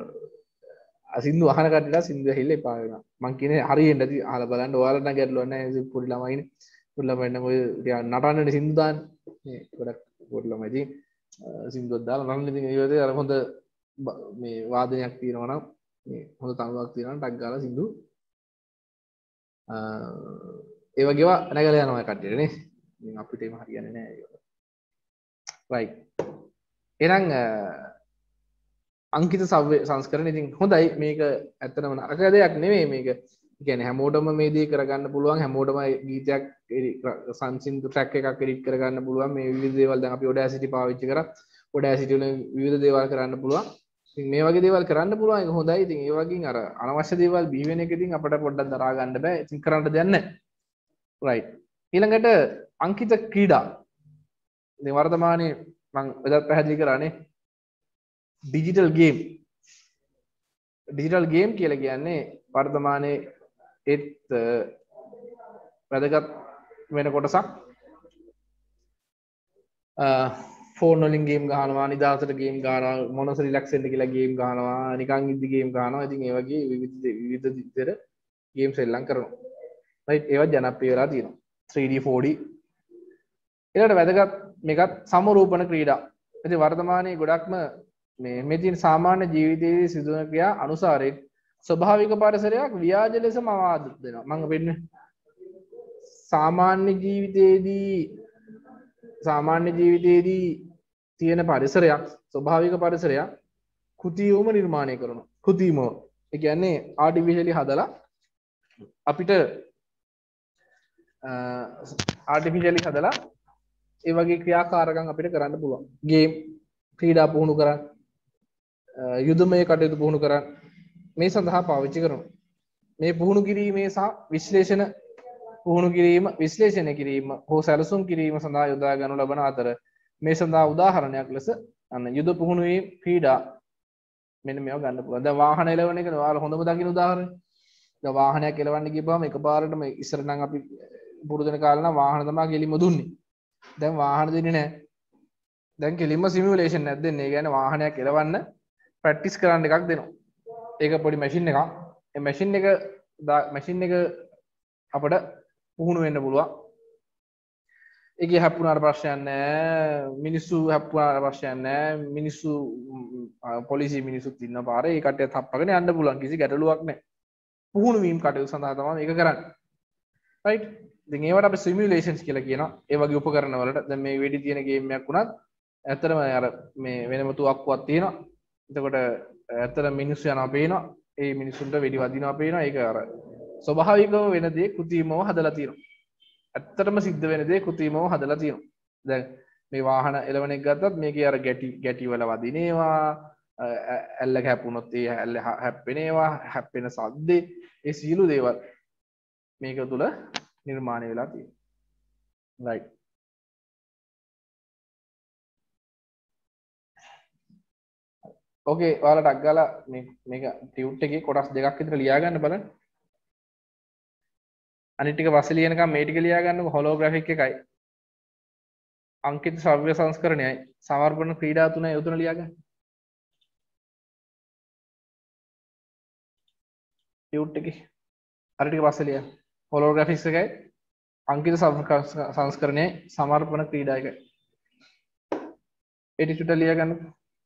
සින්දු අහන කට්ටියට සින්දු ඇහිල්ල එපා වෙනවා. මං කියන්නේ හරියෙන් නැති අහලා බලන්න. ඔයාලට නම් ගැටලුවක් නැහැ. පොඩි ළමයිනේ. පොඩි ළමයින් නම් ඔය නටන්නනේ සින්දු දාන්නේ. මේ ගොඩක් පොඩි ළමයි ඉතින් සින්දුවක් දාලා නටන්න ඉතින් ඒ වගේ අර හොඳ මේ වාදනයක් තියෙනවා නම් මේ හොඳ තනුවක් තියෙනවා නම් ටක් ගාලා සින්දු ඒ වගේව නැගලා යනවා කට්ටියට නේ. ඉතින් අපිට එහෙම හරියන්නේ නැහැ ඒක. right. එහෙනම් අංකිත සංස්කරණ ඉතින් හොඳයි. මේක ඇත්තටම නරක දෙයක් නෙමෙයි මේක. කියන්නේ හැමෝටම මේ දේ කරගන්න පුළුවන්. හැමෝටම ගීතයක් සංසිඳු ට්‍රැක් එකක් එඩිට් කරගන්න පුළුවන්. මේ විවිධ දේවල් දැන් අපි Audacity පාවිච්චි කරා. Audacity වල විවිධ දේවල් කරන්න පුළුවන්. ඉතින් මේ වගේ දේවල් කරන්න පුළුවන් ඒක හොඳයි. ඉතින් ඒ වගේම අර අනවශ්‍ය දේවල් බිහි වෙන එක ඉතින් අපිට පොඩ්ඩක් දරා ගන්න බෑ. ඉතින් කරන්න දෙයක් නැහැ. right. ඊළඟට අංකිත ක්‍රීඩා. ඉතින් වර්තමානයේ මම එදත් පැහැදිලි කරානේ ඩිජිටල් ගේම්. ඩිජිටල් ගේම් කියලා කියන්නේ වර්තමානයේ ඒත් වැදගත් වෙන කොටසක්. ෆෝන් වලින් ගේම් ගහනවා, නිදාසට ගේම් ගහනවා, මොනස රිලැක්ස් වෙන්න කියලා ගේම් ගහනවා, නිකන් ඉද්දි ගේම් ගහනවා. ඉතින් ඒ වගේ විවිධ විවිධ විදිහට ගේම් සෙල්ලම් කරනවා. right. ඒවත් ජනප්‍රිය වෙලා තියෙනවා. three D four D. ඊළඟට වැදගත් මේකත් සමරූපන ක්‍රීඩා. ඉතින් වර්තමානයේ ගොඩක්ම මේ මේ තියෙන සාමාන්‍ය ජීවිතයේ සිදුවන ක්‍රියා අනුසාරයෙන් ස්වභාවික පරිසරයක් ව්‍යාජ ලෙස මවාද දෙනවා. මම වෙන්නේ සාමාන්‍ය ජීවිතයේදී සාමාන්‍ය ජීවිතයේදී තියෙන පරිසරයක් ස්වභාවික පරිසරයක් කෘතියෝම නිර්මාණය කරනවා. කෘතියම ඒ කියන්නේ ආටිෆිෂියලි හදලා අපිට ආටිෆිෂියලි හදලා ඒ වගේ ක්‍රියාකාරකම් අපිට කරන්න පුළුවන්. ගේම් ක්‍රීඩා පුහුණු කරන්න, යුදමය කටයුතු පුහුණු කරන්න මේ සඳහා පාවිච්චි කරනවා. මේ පුහුණු කිරීමේ සහ විශ්ලේෂණ පුහුණු කිරීම, විශ්ලේෂණය කිරීම හෝ සැලසුම් කිරීම සඳහා යොදා ගනු ලබන අතර මේ සඳහා උදාහරණයක් ලෙස අන්න යුද පුහුණු වීම ක්‍රීඩා මෙන්න මේවා ගන්න පුළුවන්. දැන් වාහන එලවන එක ඔයාලා හොඳම දකින්න උදාහරණය. දැන් වාහනයක් එලවන්න ගියපුවාම එකපාරටම ඉස්සර නම් අපි පුරුදු වෙන කාලේ නම් වාහන තමයි ගෙලිම දුන්නේ. දැන් වාහන දෙන්නේ නැහැ. දැන් කෙලින්ම සිමියුලේෂන් එකක් දෙන්නේ. ඒ කියන්නේ වාහනයක් එලවන්න ප්‍රැක්ටිස් කරන්න එකක් දෙනවා. ඒක පොඩි මැෂින් එකක්. ඒ මැෂින් එක මැෂින් එක අපිට පුහුණු වෙන්න පුළුවන්. ඒකේ හැප්පුණාට ප්‍රශ්නයක් නැහැ. මිනිස්සු හැප්පුණාට ප්‍රශ්නයක් නැහැ. මිනිස්සු පොලිසිය මිනිස්සුත් ඉන්න පාරේ ඒ කට්ටිය තප්පගෙන යන්න පුළුවන්. කිසි ගැටලුවක් නැහැ. පුහුණු වීම කටයුතු සඳහා තමයි මේක කරන්නේ. right. ඉතින් ඒවට අපි සිමියුලේෂන්ස් කියලා කියනවා. ඒ වගේ උපකරණ වලට දැන් මේ වෙඩි තියෙන ගේම් එකක් වුණත් ඇත්තටම අර මේ වෙනම තුවක්කුවක් තියෙනවා. එතකොට ඇත්තට මිනිස්සු යනවා පේනවා. ඒ මිනිස්සුන්ට වෙඩි වදිනවා පේනවා. ඒක අර ස්වභාවිකව වෙන දේ කෘත්‍රිමව හදලා තියෙනවා. ඇත්තටම සිද්ධ වෙන දේ කෘත්‍රිමව හදලා තියෙනවා. දැන් මේ වාහන එලවණ එක ගත්තත් මේකේ අර ගැටි ගැටි වල වදිනේවා ඇල්ල කැපුණොත් ඒ ඇල්ල හැප්පෙනේවා හැප්පෙන සද්දේ ඒ සියලු දේවල් මේක තුල නිර්මාණය වෙලා තියෙනවා. right ඕකේ ඔයාලට ටක් ගාලා මේ මේක ටියුට් එකේ කොටස් දෙකක් විතර ලියා ගන්න බලන්න. අනිත් ටික පස්සේ ලියනකම් මේ ටික ලියා ගන්නකො හොලෝග්‍රැෆික් එකයි. අංකිත ශ්‍රව්‍ය සංස්කරණයයි සමර්පණ ක්‍රීඩා තුනයි උතුන ලියා ගන්න. ටියුට් එකේ අර ටික පස්සේ ලියන්න. හොලෝග්‍රැෆික්ස් එකයි අංකිත සංස්කරණයයි සමර්පණ ක්‍රීඩා එකයි. ඒ ටික ලියා ගන්න.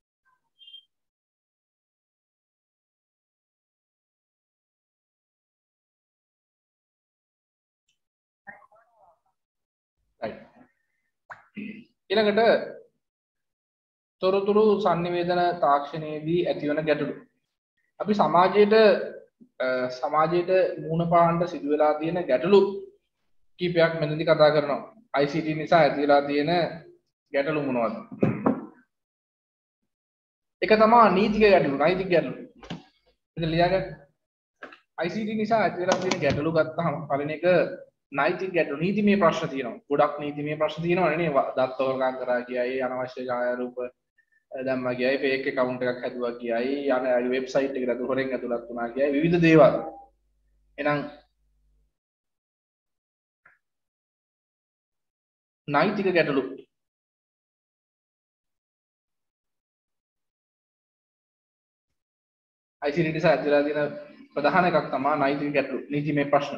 ඊළඟට තොරතුරු sannivedana තාක්ෂණයේදී ඇතිවන ගැටලු. අපි සමාජයට සමාජයට මුහුණ පාන්න සිදු වෙලා තියෙන ගැටලු කීපයක් මෙතනදී කතා කරනවා. I C T නිසා ඇති වෙලා තියෙන ගැටලු මොනවද? එක තමයි නීතික ගැටලු, නෛතික ගැටලු. ඉතින් ලියාගන්න. I C T නිසා ඇති වෙලා තියෙන ගැටලු ගත්තාම පළවෙනි එක නෛතික ගැටලු නීතිමය ප්‍රශ්න තියෙනවා. ගොඩක් නීතිමය ප්‍රශ්න තියෙනවා නේ. දත්ත වර්ගම් කරා කියයි, අනවශ්‍ය ඡායාරූප දැම්මා කියයි, ෆේක් account එකක් හැදුවා කියයි, යන වෙබ්සයිට් එකට අද හොරෙන් ඇතුළත් වුණා කියයි, විවිධ දේවල්. එහෙනම් නෛතික ගැටලු I C T නිසා ඇති වෙලා තියෙන ප්‍රධාන එකක් තමයි නෛතික ගැටලු, නීතිමය ප්‍රශ්න.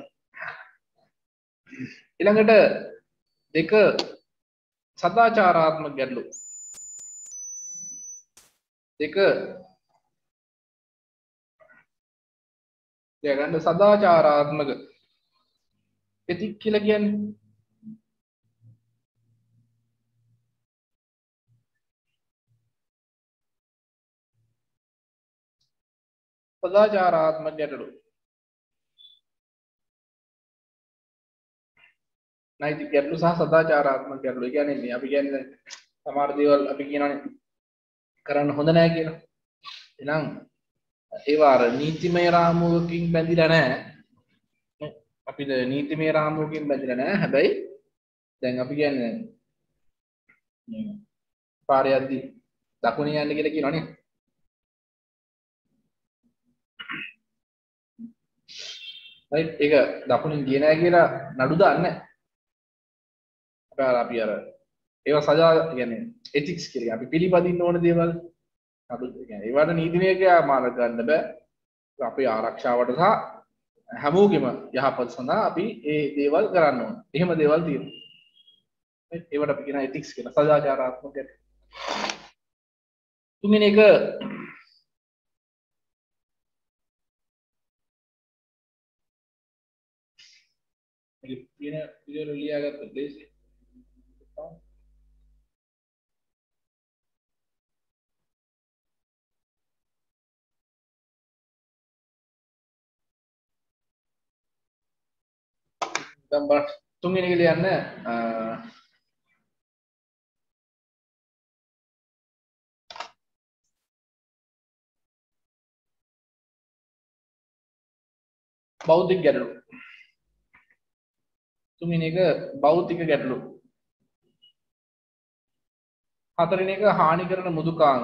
ඊළඟට දෙක සදාචාරාත්මක ගැටලු. දෙක දෙගන්න සදාචාරාත්මක එතික් කියලා කියන්නේ සදාචාරාත්මක ගැටලු. නෛතික ගැටලු සහ සදාචාරාත්මක ගැටලු. ඒ කියන්නේ මේ අපි කියන්නේ සමහර දේවල් අපි කියනවානේ කරන්න හොඳ නැහැ කියලා. එහෙනම් ඒවා අර නීතිමය රාමුවකින් බැඳිලා නැහැ. අපිට නීතිමය රාමුවකින් බැඳිලා නැහැ. හැබැයි දැන් අපි කියන්නේ මේ පාරේ යද්දී දකුණේ යන්න කියලා කියනවනේ. right ඒක දකුණින් ගියේ නැහැ කියලා නඩු දාන්නේ නැහැ. අපි අර ඒවා සජා කියන්නේ ethics කියලා අපි පිළිපදින්න ඕන දේවල් නඩු කියන්නේ ඒවට නීතිමය ක්‍රියාමාර්ග ගන්න බෑ. අපේ ආරක්ෂාවට සහ හැමෝගෙම යහපත සඳහා අපි ඒ දේවල් කරන්න ඕන. එහෙම දේවල් තියෙනවා. ඒවට අපි කියන ethics කියලා සදාචාරාත්මක ගැටලු. තුන්වෙනි එක මේ කියන විදිහට ලියාගත්ත දේශේ දැන් බලන්න තුන්වෙනි එක ලියන්න බෞද්ධික ගැටලු. තුන්වෙනි එක භෞතික ගැටලු. හතරවෙනි එක හානි කරන මෘදුකාංග.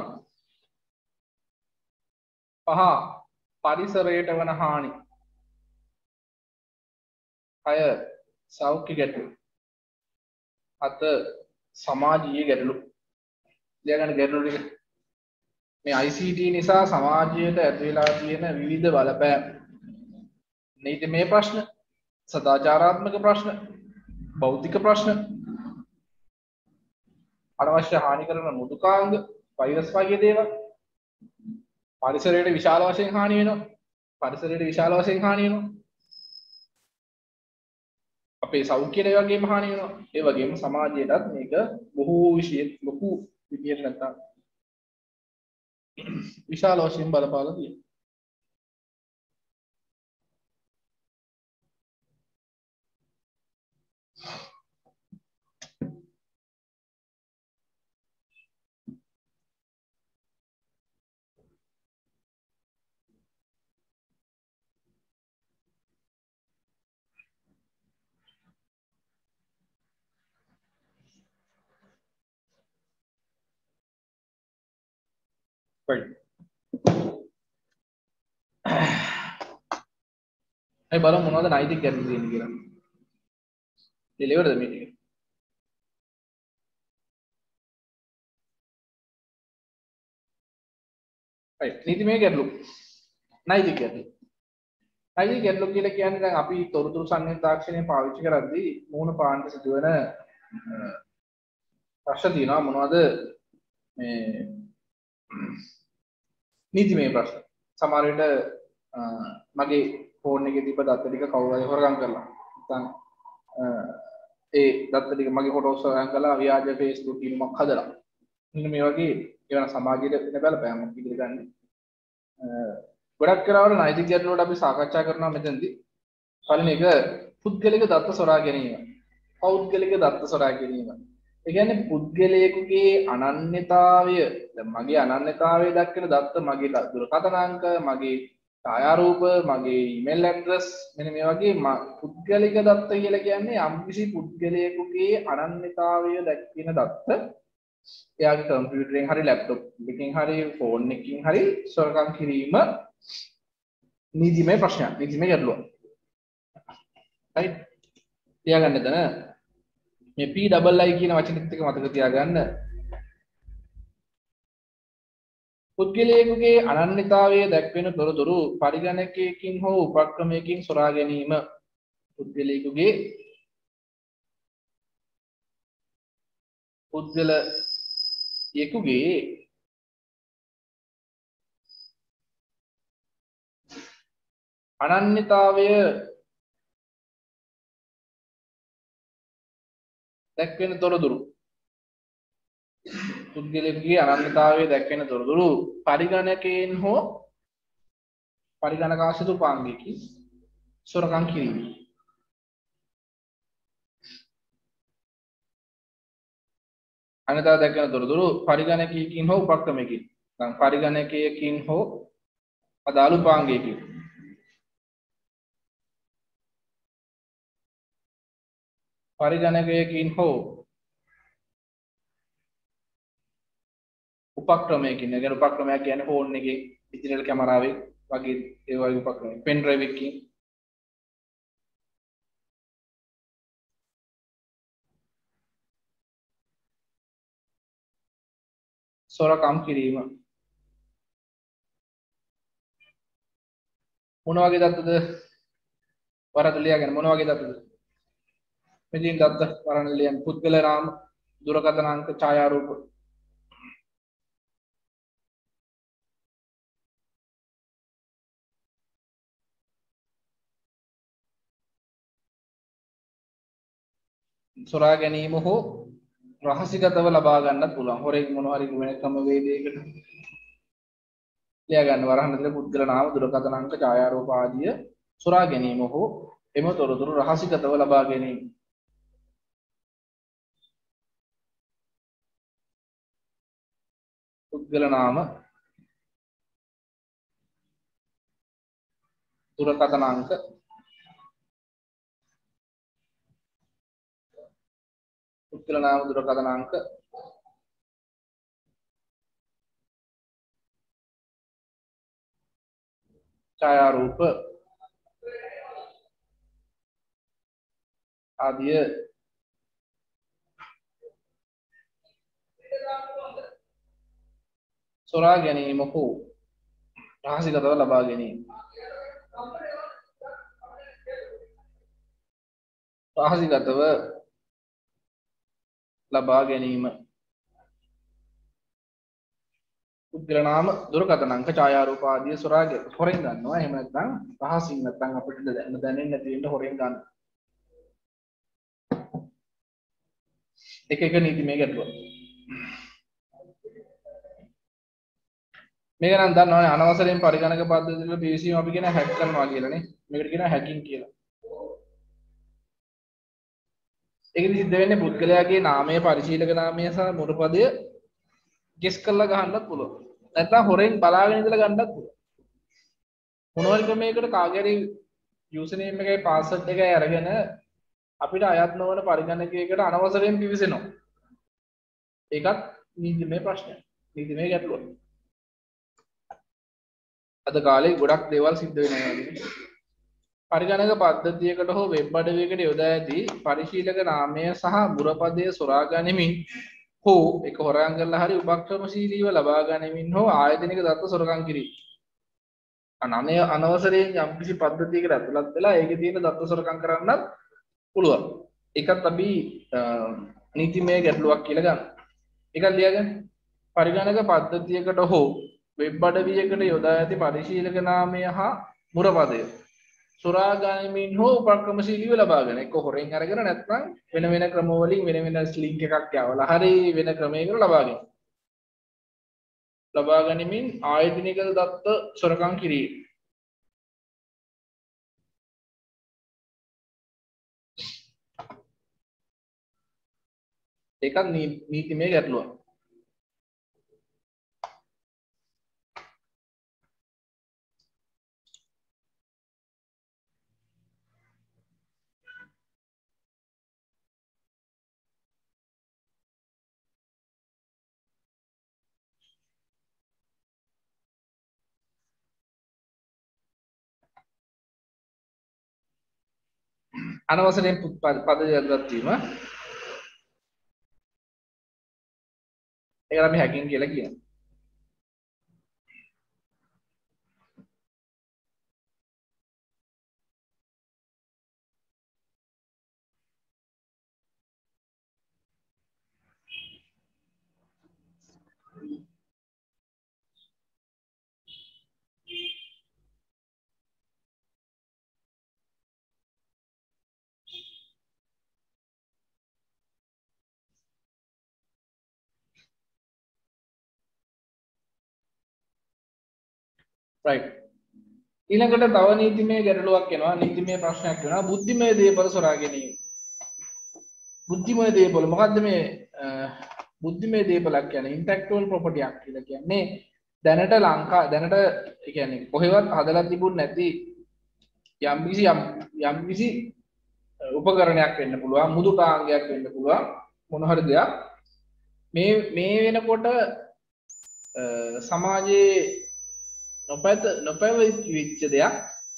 පහ පරිසරයට වන හානි. හය සෞඛ්‍ය ගැටලු. හත සමාජීය ගැටලු. ලියගන්න ගැටලු ටික. මේ I C T නිසා සමාජයට ඇති වෙලා තියෙන විවිධ බලපෑම්. නීතිමය ප්‍රශ්න, සදාචාරාත්මක ප්‍රශ්න, භෞතික ප්‍රශ්න, අනවශ්‍ය හානි කරන මෘදුකාංග, වෛරස් වගේ දේවල්. පරිසරයට විශාල වශයෙන් හානි වෙනවා. පරිසරයට විශාල වශයෙන් හානි වෙනවා. අපේ සෞඛ්‍යයට ඒ වගේම හානි වෙනවා. ඒ වගේම සමාජයටත් මේක බොහෝ විශේෂ ලොකු විදියට නැත්තම් විශාල වශයෙන් බලපාලා තියෙනවා. right. ඒ බලමු මොනවද නෛතික ගැටලු තියෙන්නේ කියලා. ඉලෙවරද මීටින් එක? right. නීතිමය ගැටලු. නෛතික ගැටලු. නෛතික ගැටලු කියලා කියන්නේ දැන් අපි තොරතුරු සංවේදී තාක්ෂණය පාවිච්චි කරද්දී මූණ පාන්න සිදුවෙන ප්‍රශ්න තියෙනවා මොනවද මේ නීතිමය ප්‍රශ්න. සමහර විට මගේ ෆෝන් එකේ තිබ්බ දත්ත ටික කවුරු හරි හොරගම් කරලා නැත්නම් ඒ දත්ත ටික මගේ ෆොටෝස් හොරගම් කරලා ව්‍යාජ Facebook ඉල්මක් හදලා මෙන්න මේ වගේ ඒවන සමාජයට වෙන බලපෑමක් ඉදිරියට ගන්න. ගොඩක් කරවල නෛතික ගැටලු වලට අපි සාකච්ඡා කරනවා මෙතනදී. පළවෙනි එක පුද්ගලික දත්ත සොරා ගැනීම. පෞද්ගලික දත්ත සොරා ගැනීම. ඒ කියන්නේ පුද්ගලයෙකුගේ අනන්‍යතාවය දැන් මගේ අනන්‍යතාවය දක්වන දත්ත මගේ දුරකථන අංක මගේ ඡායාරූප මගේ ඊමේල් ඇඩ්‍රස් මෙන්න මේ වගේ පුද්ගලික දත්ත කියලා කියන්නේ යම්කිසි පුද්ගලයෙකුගේ අනන්‍යතාවය දක්වන දත්ත එයාගේ කම්පියුටරෙන් හරි ලැප්ටොප් එකකින් හරි ෆෝන් එකකින් හරි සොරකම් කිරීම නීතිමය ප්‍රශ්නයක් නීතිමය ගැටලුවක්. right තියාගන්න එතන මේ P double I කියන වචනෙත් එක මතක තියාගන්න. පුද්ගලයෙකුගේ අනන්‍යතාවය දැක්වෙන තොරතුරු පරිගණකයකින් හෝ උපක්‍රමයකින් සොරා ගැනීම. පුද්ගලයෙකුගේ පුද්ගලයෙකුගේ අනන්‍යතාවය දැක්වෙන තොරතුරු පුද්ගලයෙකුගේ අනන්‍යතාවය දැක්වෙන තොරතුරු පරිගණකයෙන් හෝ පරිගණකාශිත උපාංගයකින් සොරකම් කිරීම. අනන්‍යතාවය දැක්වෙන තොරතුරු පරිගණකයකින් හෝ උපක්‍රමයකින් නම් පරිගණකයකින් හෝ අදාළ උපාංගයකින් පරිගණකයකින් හෝ උපක්‍රමයකින් ඒ කියන්නේ උපක්‍රමයක් කියන්නේ ෆෝන් එකේ ඩිජිටල් කැමරාවේ වගේ ඒ වගේ උපක්‍රමයක් පෙන් ඩ්‍රයිව් එකකින් සොරකම් කිරීම. මොන වගේ දත්තද වරද ලියාගෙන මොන වගේ දත්තද මෙදින් දත්ත වරණ ලියන පුද්ගල නාම දුරකථන අංක ඡායාරූප සොරා ගැනීම හෝ රහසිගතව ලබා ගන්නත් පුළුවන්. හොරෙක් මොන හරි වෙන ක්‍රම වේදයකට ලියා ගන්න වරහන් ඇතුලේ පුද්ගල නාම දුරකථන අංක ඡායාරූප ආදිය සොරා ගැනීම හෝ එම තොරතුරු රහසිගතව ලබා ගැනීම. පුද්ගල නාම දුරකථන අංක පුද්ගල නාම දුරකථන අංක ඡායාරූප ආදිය සොරා ගැනීම හෝ රහසිගතව ලබා ගැනීම. රහසිගතව ලබා ගැනීම. පුද්ගල නාම දුරකථන අංක ඡායාරූප ආදිය සොරා හොරෙන් ගන්නවා. එහෙම නැත්නම් රහසින් නැත්නම් අපිට දැනෙන්නේ නැති වෙන්න හොරෙන් ගන්න. එක එක නීතිමය ගැටලුව. මේක නම් දන්නවනේ අනවසරයෙන් පරිගණක පද්ධතිවල පිවිසීම අපි කියන හැක් කරනවා කියලානේ. මේකට කියනවා හැකින් කියලා. ඒකෙදි සිද්ධ වෙන්නේ පුද්ගලයාගේ නාමය පරිශීලක නාමය සහ මුරපදය ගෙස් කරලා ගහන්නත් පුළුවන්. නැත්නම් හොරෙන් බලාගෙන ඉඳලා ගන්නත් පුළුවන්. මොනවාරි ක්‍රමයකට කාගේ හරි යූසර් නේම් එකයි පාස්වර්ඩ් එකයි අරගෙන අපිට අයත් නොවන පරිගණකයකට අනවසරයෙන් පිවිසෙනවා. ඒකත් නීතිමය ප්‍රශ්නයක්. නීතිමය ගැටලුවක්. අද කාලේ ගොඩක් දේවල් සිද්ධ වෙනවා වගේ. පරිගණක පද්ධතියකට හෝ වෙබ් අඩවියකට යොදා ඇති පරිශීලක නාමය සහ මුරපදය සොරා ගනිමින් හෝ එක හොරගම් කරලා හරි උපක්‍රමශීලීව ලබා ගනිමින් හෝ ආයතනික දත්ත සොරකම් කිරීම. අනනේ අනවසරයෙන් යම්කිසි පද්ධතියකට ඇතුළත් වෙලා ඒකේ තියෙන දත්ත සොරකම් කරන්නත් පුළුවන්. ඒකත් අපි නීතිමය ගැටලුවක් කියලා ගන්න. ඒකත් ලියාගන්න. පරිගණක පද්ධතියකට හෝ වෙබ් අඩවියකට යොදා ඇති පරිශීලක නාමය හා මුරපදය සොරා ගනිමින් හෝ උපක්‍රමශීලීව ලබාගෙන එක්ක හොරෙන් අරගෙන නැත්නම් වෙන වෙන ක්‍රම වලින් වෙන වෙන ලින්ක් එකක් යවලා හරි වෙන ක්‍රමයකට ලබාගෙන ලබා ගනිමින් ආයතනික දත්ත සොරකම් කිරීම. ඒකත් නීතිමය ගැටලුවක්. අනවසරයෙන් පද යොදවත් වීම ඒක අපි හැකින් කියලා කියනවා. right. ඊළඟට තව නීතිමය ගැටලුවක් එනවා. නීතිමය ප්‍රශ්නයක් වෙනවා. බුද්ධිමය දේපල සොරා ගැනීම. බුද්ධිමය දේපල මොකද්ද මේ බුද්ධිමය දේපලක් කියන්නේ ඉන්ටෙලෙක්චුවල් ප්‍රොපර්ටි එකක් කියලා කියන්නේ දැනට ලංකා දැනට ඒ කියන්නේ කොහෙවත් හදලා තිබුණ නැති යම්කිසි යම්කිසි උපකරණයක් වෙන්න පුළුවන් මුදුකාංගයක් වෙන්න පුළුවන් මොන හරි දෙයක් මේ මේ වෙනකොට සමාජයේ නොපැත නොපැවතිච්ච දෙයක්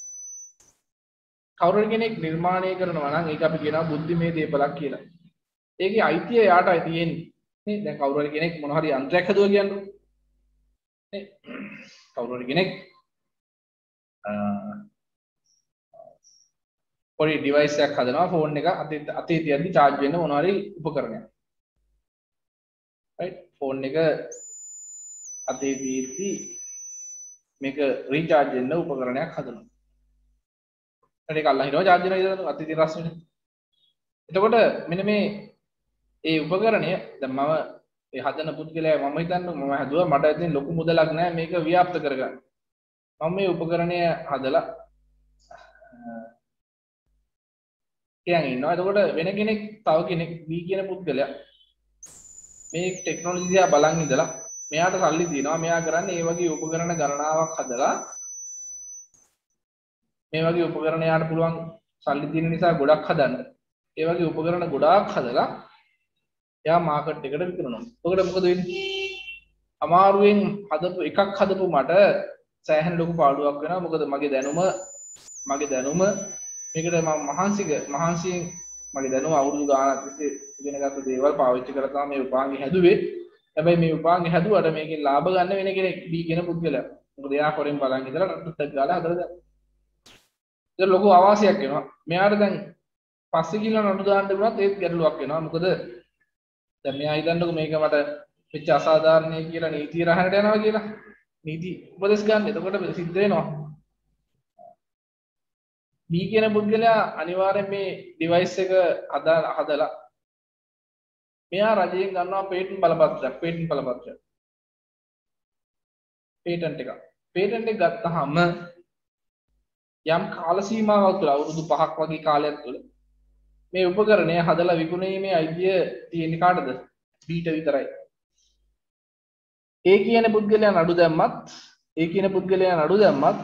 කවුරු කෙනෙක් නිර්මාණය කරනවා නම් ඒක අපි කියනවා බුද්ධිමය දේපලක් කියලා. ඒකේ අයිතිය යාටයි තියෙන්නේ. නේ දැන් කවුරු හරි කෙනෙක් මොන හරි යන්ත්‍රයක් හදුවා කියන්නේ. නේ කවුරු හරි කෙනෙක් පොඩි ඩිවයිස් එකක් හදනවා ෆෝන් එක අතේ අතේ තියද්දි charge වෙන්න මොන හරි උපකරණයක්. right ෆෝන් එක අතේ තියද්දි මේක රීචාර්ජ් වෙන්න උපකරණයක් හදනවා. ඒක අල්ලලා හිටව charge වෙනවා ඉතින් අතේ තියෙන රස්නේ. එතකොට මෙන්න මේ ඒ උපකරණය දැන් මම ඒ හදන පුද්ගලයා මම හිතන්නේ මම හදුවා මට ඉතින් ලොකු මුදලක් නැහැ මේක ව්‍යාප්ත කරගන්න. මම මේ උපකරණය හදලා කියන් ඉන්නවා. එතකොට වෙන කෙනෙක් තව කෙනෙක් B කියන පුද්ගලයා මේ ටෙක්නොලොජි දිහා බලන් ඉඳලා මෙයාට සල්ලි දිනවා. මෙයා කරන්නේ මේ වගේ උපකරණ ගණනාවක් හදලා මේ වගේ උපකරණ යාට පුළුවන් සල්ලි තියෙන නිසා ගොඩක් හදන්න. ඒ වගේ උපකරණ ගොඩාක් හදලා එයා මාකට් එකට විකුණනවා. එතකොට මොකද වෙන්නේ? අමාරුවෙන් හදපු එකක් හදපු මට සෑහෙන ලොකු පාඩුවක් වෙනවා. මොකද මගේ දැනුම මගේ දැනුම මේකට මම මහන්සික මහන්සියෙන් මගේ දැනුම අවුරුදු ගානක් තිස්සේ ඉගෙන ගත්ත දේවල් පාවිච්චි කරලා තමයි මේ උපාංගේ හැදුවේ. හැබැයි මේ උපාංගේ හැදුවට මේකෙන් ලාභ ගන්න වෙන කෙනෙක් B කියන පුද්ගලයා. මොකද එයා හොරෙන් බලන් ඉඳලා රට්ටක් ගාලා හදලා දැන්. ඒක ලොකු අවාසියක් වෙනවා. මෙයාට දැන් පස්සේ කියලා නඩු දාන්න වුණත් ඒත් ගැටලුවක් වෙනවා. මොකද දැන් මෙයා හිතන්නකො මේක මට වෙච්ච අසාධාරණයි කියලා නීතිය රහනට යනවා කියලා. නීති උපදෙස් ගන්න. එතකොට සිද්ධ වෙනවා. B කියන පුද්ගලයා අනිවාර්යෙන් මේ ඩිවයිස් එක හදලා හදලා මෙයා රජයෙන් ගන්නවා පේටන්ට් බලපත්‍රයක් පේටන්ට් බලපත්‍රයක් පේටන්ට් එක පේටන්ට් එක ගත්තාම යම් කාල සීමාවක් තුළ අවුරුදු පහක් වගේ කාලයක් තුළ මේ උපකරණය හදලා විකුණීමේ අයිතිය තියෙන කාටද? බීට විතරයි. ඒ කියන පුද්ගලයා නඩු දැම්මත් ඒ කියන පුද්ගලයා නඩු දැම්මත්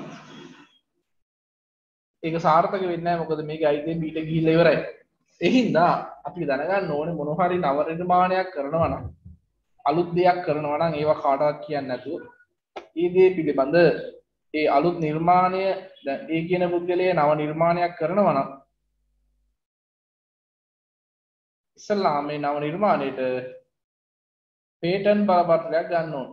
ඒක සාර්ථක වෙන්නේ නැහැ. මොකද මේකේ අයිතිය බීට ගිහිල්ලා ඉවරයි. ඒ හින්දා අපි දැනගන්න ඕනේ මොන හරි නව නිර්මාණයක් කරනවා නම් අලුත් දෙයක් කරනවා නම් ඒවා කාටවත් කියන්නේ නැතුව ඒ දේ පිළිබඳ ඒ අලුත් නිර්මාණය දැන් ඒ කියන පුද්ගලයා නව නිර්මාණයක් කරනවා නම් ඉස්සල්ලා මේ නව නිර්මාණයට පේටන්ට් බලපත්‍රයක් ගන්න ඕන.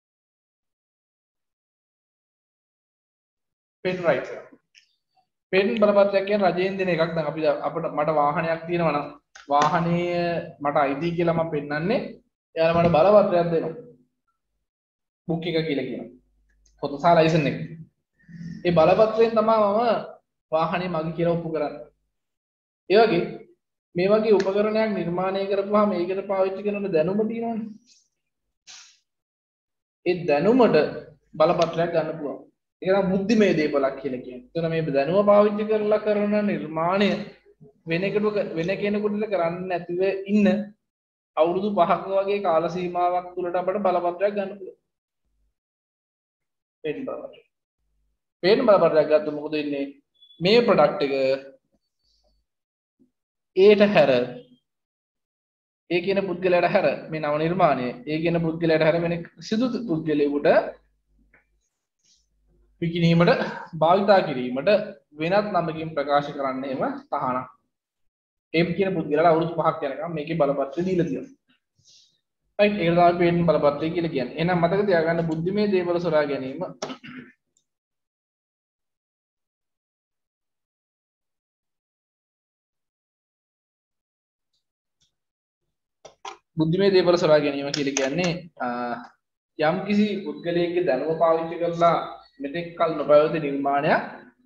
පේටන්ට් රයිට්ස් එක. පේටන්ට් බලපත්‍රයක් කියන්නේ රජයෙන් දෙන එකක්. දැන් අපි අපිට මට වාහනයක් තියෙනවා නම් වාහනය මට අයිති කියලා මම පෙන්නන්නේ එයාලා මට බලපත්‍රයක් දෙනවා. බුක් එක කියලා කියනවා. පොත සහ ලයිසන් එක. ඒ බලපත්‍රයෙන් තමයි මම වාහනේ මගේ කියලා ඔප්පු කරන්නේ. ඒ වගේ මේ වගේ උපකරණයක් නිර්මාණය කරපුවාම ඒකට පාවිච්චි කරන දැනුම තියෙනවනේ. ඒ දැනුමට බලපත්‍රයක් ගන්න පුළුවන්. ඒක තමයි බුද්ධිමය දේපලක් කියලා කියන්නේ. එතන මේ දැනුම පාවිච්චි කරලා කරන නිර්මාණය වෙන කෙනෙකුට වෙන කෙනෙකුට කරන්න නැතිව ඉන්න අවුරුදු පහක වගේ කාල සීමාවක් තුලට අපිට බලපත්‍රයක් ගන්න පුළුවන්. පේන බලපත්‍රය. පේන බලපත්‍රයක් ගත්තොත් මොකද වෙන්නේ? මේ ප්‍රොඩක්ට් එක ඒට හැර ඒ කියන පුද්ගලයාට හැර මේ නව නිර්මාණය ඒ කියන පුද්ගලයාට හැර වෙන සිදු පුද්ගලයෙකුට විකිණීමට භාවිතා කිරීමට වෙනත් නමකින් ප්‍රකාශ කරන්නේම තහනම්. ඒ කියන පුද්ගලයාට අවුරුදු පහක් යනකම් මේකේ බලපත්‍රය දීලා තියෙනවා. right ඒක තමයි පේන බලපත්‍රය කියලා කියන්නේ. එහෙනම් මතක තියාගන්න බුද්ධිමය දේවල් සොරා ගැනීම බුද්ධිමය දේවල් සොරා ගැනීම කියලා කියන්නේ යම් කිසි පුද්ගලයෙක්ගේ දැනුම පාවිච්චි කරලා මෙතෙක් කල නොපැවති නිර්මාණයක්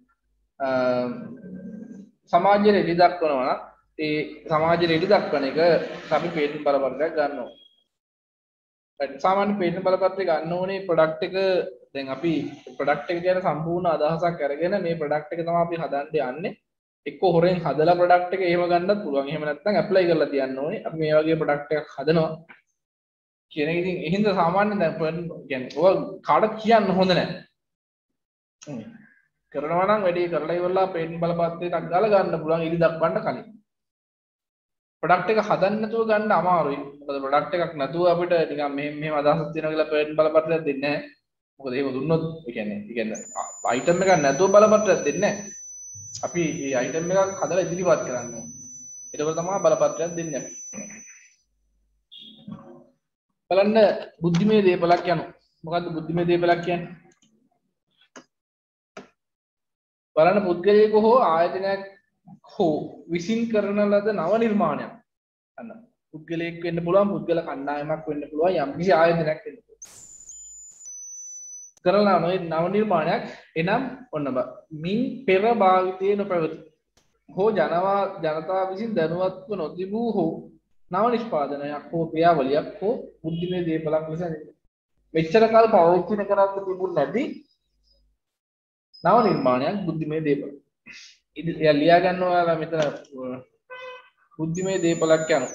සමාජයේ එළි දක්වනවා නම් ඒ සමාජයේ එළි දක්වන එක අපි පේටන්ට් බලපත්‍රයක් ගන්නවා. සාමාන්‍ය පේටන්ට් බලපත්‍රය ගන්න ඕනේ ප්‍රොඩක්ට් එක දැන් අපි ප්‍රොඩක්ට් එක ගැන සම්පූර්ණ අදහසක් අරගෙන මේ ප්‍රොඩක්ට් එක තමයි අපි හදන්න යන්නේ. එක්ක හොරෙන් හදලා ප්‍රොඩක්ට් එක එහෙම ගන්නත් පුළුවන්. එහෙම නැත්නම් ඇප්ලයි කරලා තියන්න ඕනේ. අපි මේ වගේ ප්‍රොඩක්ට් එකක් හදනවා කියන එක ඉතින් එහෙනම් සාමාන්‍යයෙන් දැන් කියන්නේ ඔය කාටවත් කියන්න හොඳ නැහැ. කරනවා නම් වැඩි කරලා ඉවරලා පේටන්ට් බලපත්‍රයක් ගාලා ගන්න පුළුවන් ඉලි දක්වන්න කලින්. ප්‍රොඩක්ට් එක හදන්න නැතුව ගන්න අමාරුයි. මොකද ප්‍රොඩක්ට් එකක් නැතුව අපිට නිකන් මෙහෙම මෙහෙම අදහසක් තියෙනවා කියලා පේටන්ට් බලපත්‍රයක් දෙන්නේ නැහැ. මොකද එහෙම දුන්නොත් ඒ කියන්නේ ඒ කියන්නේ අයිටම් එකක් නැතුව බලපත්‍රයක් දෙන්නේ නැහැ. අපි මේ අයිටම් එකක් හදලා ඉදිරිපත් කරන්න ඕනේ. ඒකවල තමයි බලපත්‍රයක් දෙන්නේ අපි. බලන්න බුද්ධිමය දේපලක් යනවා. මොකද්ද බුද්ධිමය දේපලක් කියන්නේ? බලන්න පුද්ගලයෙකු හෝ ආයතනයක් හෝ විසින් කරන ලද නව නිර්මාණයක්. අන්න පුද්ගලයෙක් වෙන්න පුළුවන්, පුද්ගල කණ්ඩායමක් වෙන්න පුළුවන්, යම් කිසි ආයතනයක් වෙන්න පුළුවන්. කරලා නව නිර්මාණයක් එනම් ඔන්න බා මින් පෙර භාවිතයේ නොපැවති හෝ ජනවා ජනතාව විසින් දැනුවත්ව නොතිබූ හෝ නව නිෂ්පාදනයක් හෝ ක්‍රියාවලියක් හෝ බුද්ධිමය දේපලක් ලෙස මෙච්චර කල් පවතින කරත් තිබුණ නැති නව නිර්මාණයක් බුද්ධිමය දේපල. ඉතින් එයා ලියා ගන්න ඔයාලා මෙතන බුද්ධිමය දේපලක් යනවා.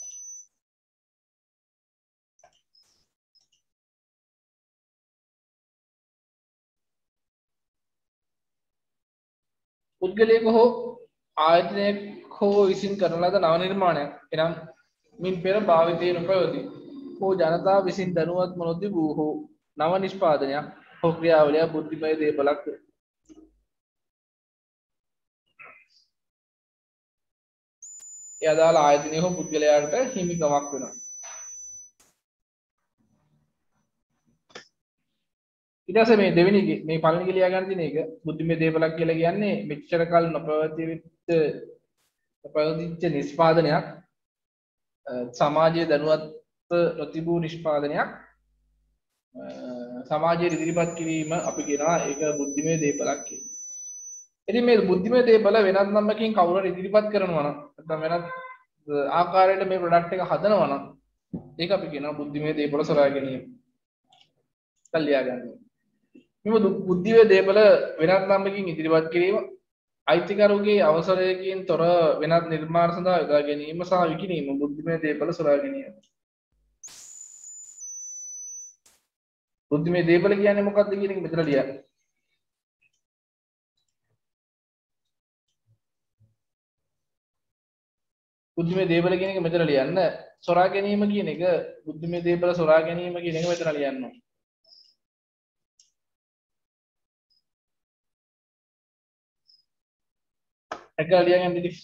පුද්ගලයෙකු හෝ ආයතනයක් හෝ විසින් කරන ලද නව නිර්මාණයක් එනම් මින් පෙර භාවිතයේ නොපැවති හෝ ජනතාව විසින් දැනුවත්ව නොතිබූ හෝ නව නිෂ්පාදනයක් හෝ ක්‍රියාවලියක් බුද්ධිමය දේපලක්. ඒ අදාළ ආයතනය හෝ පුද්ගලයාට හිමිකමක් වෙනවා. ඊට පස්සේ මේ දෙවෙනි මේ පළවෙනි එක ලියා ගන්න තියෙන එක බුද්ධිමය දේපලක් කියලා කියන්නේ මෙච්චර කල් නොපැවතිච්ච නොපැවතිච්ච නිෂ්පාදනයක් සමාජයේ දැනුවත් නොතිබූ නිෂ්පාදනයක් සමාජයේ ඉදිරිපත් කිරීම අපි කියනවා ඒක බුද්ධිමය දේපලක් කියලා. ඉතින් මේ බුද්ධිමය දේපල වෙනත් නම්බරකින් කවුරු හරි ඉදිරිපත් කරනවා නම් නැත්නම් වෙනත් ආකාරයට මේ ප්‍රොඩක්ට් එක හදනවා නම් ඒක අපි කියනවා බුද්ධිමය දේපල සොයා ගැනීම. කල්ලියා ගන්න. මේ බුද්ධිමය දේපල වෙනත් නම්කින් ඉදිරිපත් කිරීම අයිතිකරුගේ අවසරයකින් තොර වෙනත් නිර්මාණ සඳහා යොදා ගැනීම සහ විකිණීම බුද්ධිමය දේපල සොයා ගැනීම. බුද්ධිමය දේපල කියන්නේ මොකක්ද කියන එක මෙතන ලියන්න. බුද්ධිමය දේපල කියන එක මෙතන ලියන්න. සොරා ගැනීම කියන එක බුද්ධිමය දේපල සොරා ගැනීම කියන එක මෙතන ලියන්න. එකලා ලියගන්න ඉතින්.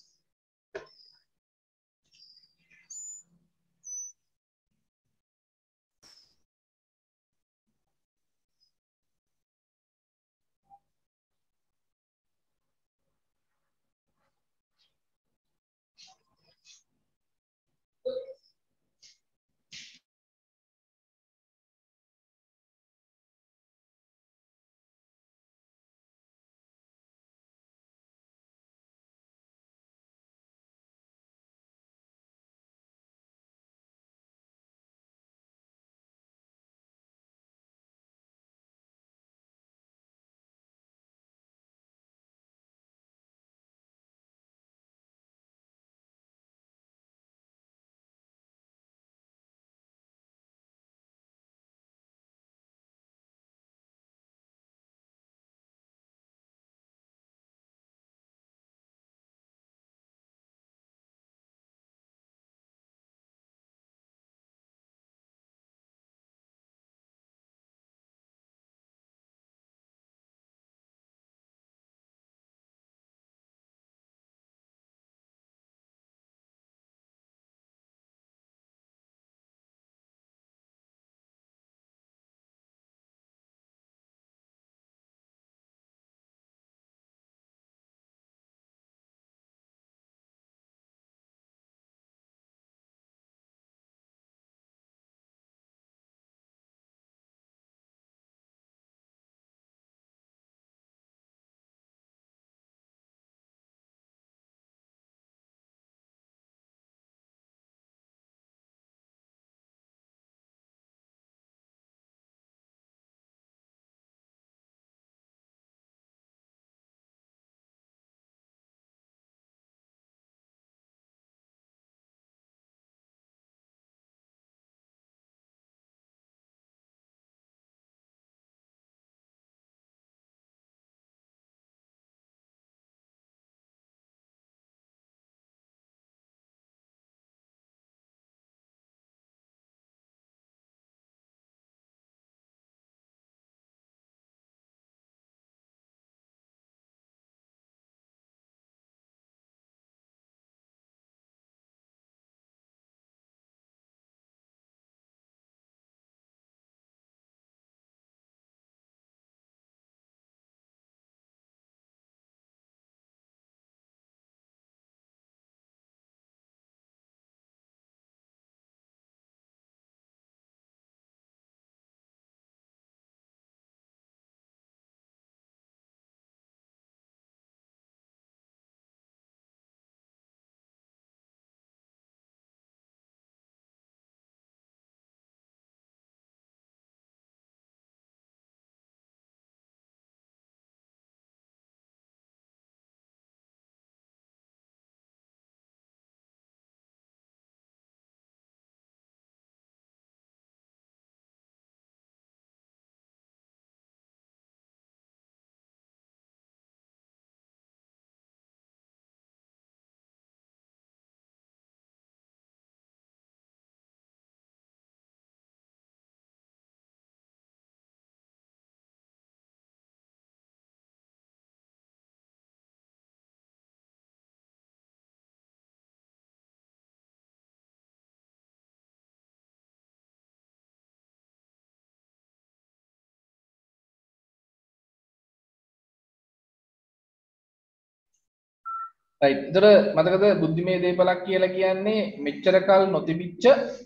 රයිට්. ඒතර මතකද බුද්ධිමය දේපලක් කියලා කියන්නේ මෙච්චර කල් නොතිබිච්ච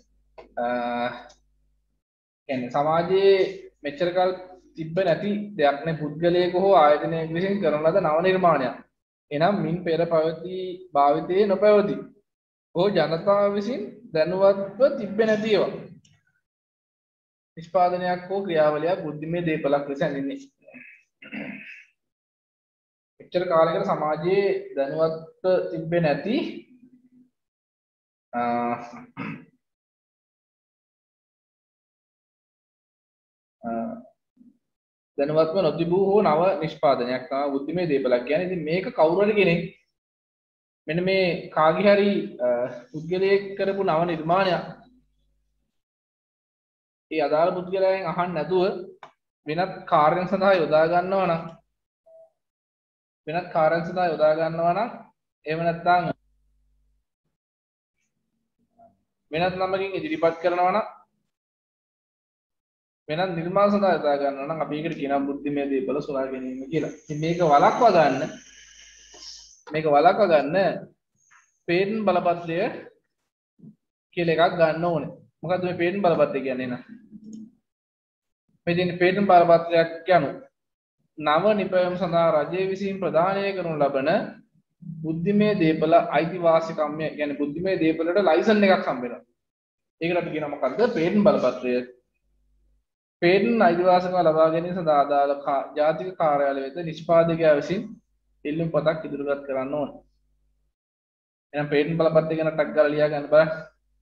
කියන්නේ සමාජයේ මෙච්චර කල් තිබ්බ නැති දෙයක් නේ පුද්ගලයෙක හෝ ආයතනයක විසින් කරන ලද නව නිර්මාණයක්. එනම් මින් පෙර පැවති භාවිතයේ නොපැවති ඕ ජනතාව විසින් දැනුවත්ව තිබෙන්නේ නැති ඒවා. නිෂ්පාදනයක් හෝ ක්‍රියාවලියක් බුද්ධිමය දේපලක් ලෙස ඇඳින්නේ. එච්චර කාලයකට සමාජයේ දැනුවත්ව තිබෙන්නේ නැති දැනුවත්ව නොතිබූ හෝ නව නිෂ්පාදනයක් තමයි බුද්ධිමය දේපලක් කියන්නේ. ඉතින් මේක කවුරු හරි කෙනෙක් මෙන්න මේ කාගේ හරි පුද්ගලයෙක් කරපු නව නිර්මාණයක් ඒ අදාළ පුද්ගලයන් අහන්න නැතුව වෙනත් කාර්යයන් සඳහා යොදා ගන්නවා නම් වෙනත් කාර්යයන් සඳහා යොදා ගන්නවා නම් එහෙම නැත්නම් වෙනත් නමකින් ඉදිරිපත් කරනවා නම් වෙනත් නිර්මාණ සඳහා යොදා ගන්නවා නම් අපි ඒකට කියනවා බුද්ධිමය දේපල සොයා ගැනීම කියලා. ඉතින් මේක වළක්වා ගන්න මේක වළක්වා ගන්න පේටන්ට් බලපත්‍රය කියලා එකක් ගන්න ඕනේ. මොකද්ද මේ පේටන්ට් බලපත්‍රය කියන්නේ නේද? මේ දෙන්නේ පේටන්ට් බලපත්‍රයක් කියනු නව නිපැයුම් සඳහා රජය විසින් ප්‍රදානය කරනු ලබන බුද්ධිමය දේපල අයිතිවාසිකම්ය කියන්නේ බුද්ධිමය දේපලට ලයිසන් එකක් හම්බ වෙනවා. ඒකට අපි කියනවා මොකද්ද? පේටන්ට් බලපත්‍රය. පේටන්ට් අයිතිවාසිකම ලබා ගැනීම සඳහා අදාළ ජාතික කාර්යාලය වෙත නිෂ්පාදකයා විසින් ඉල්ලුම් පතක් ඉදිරිපත් කරන්න ඕන. එහෙනම් පේටන්ට් බලපත්‍රය ගැන ටක් ගාලා ලියා ගන්න බලන්න.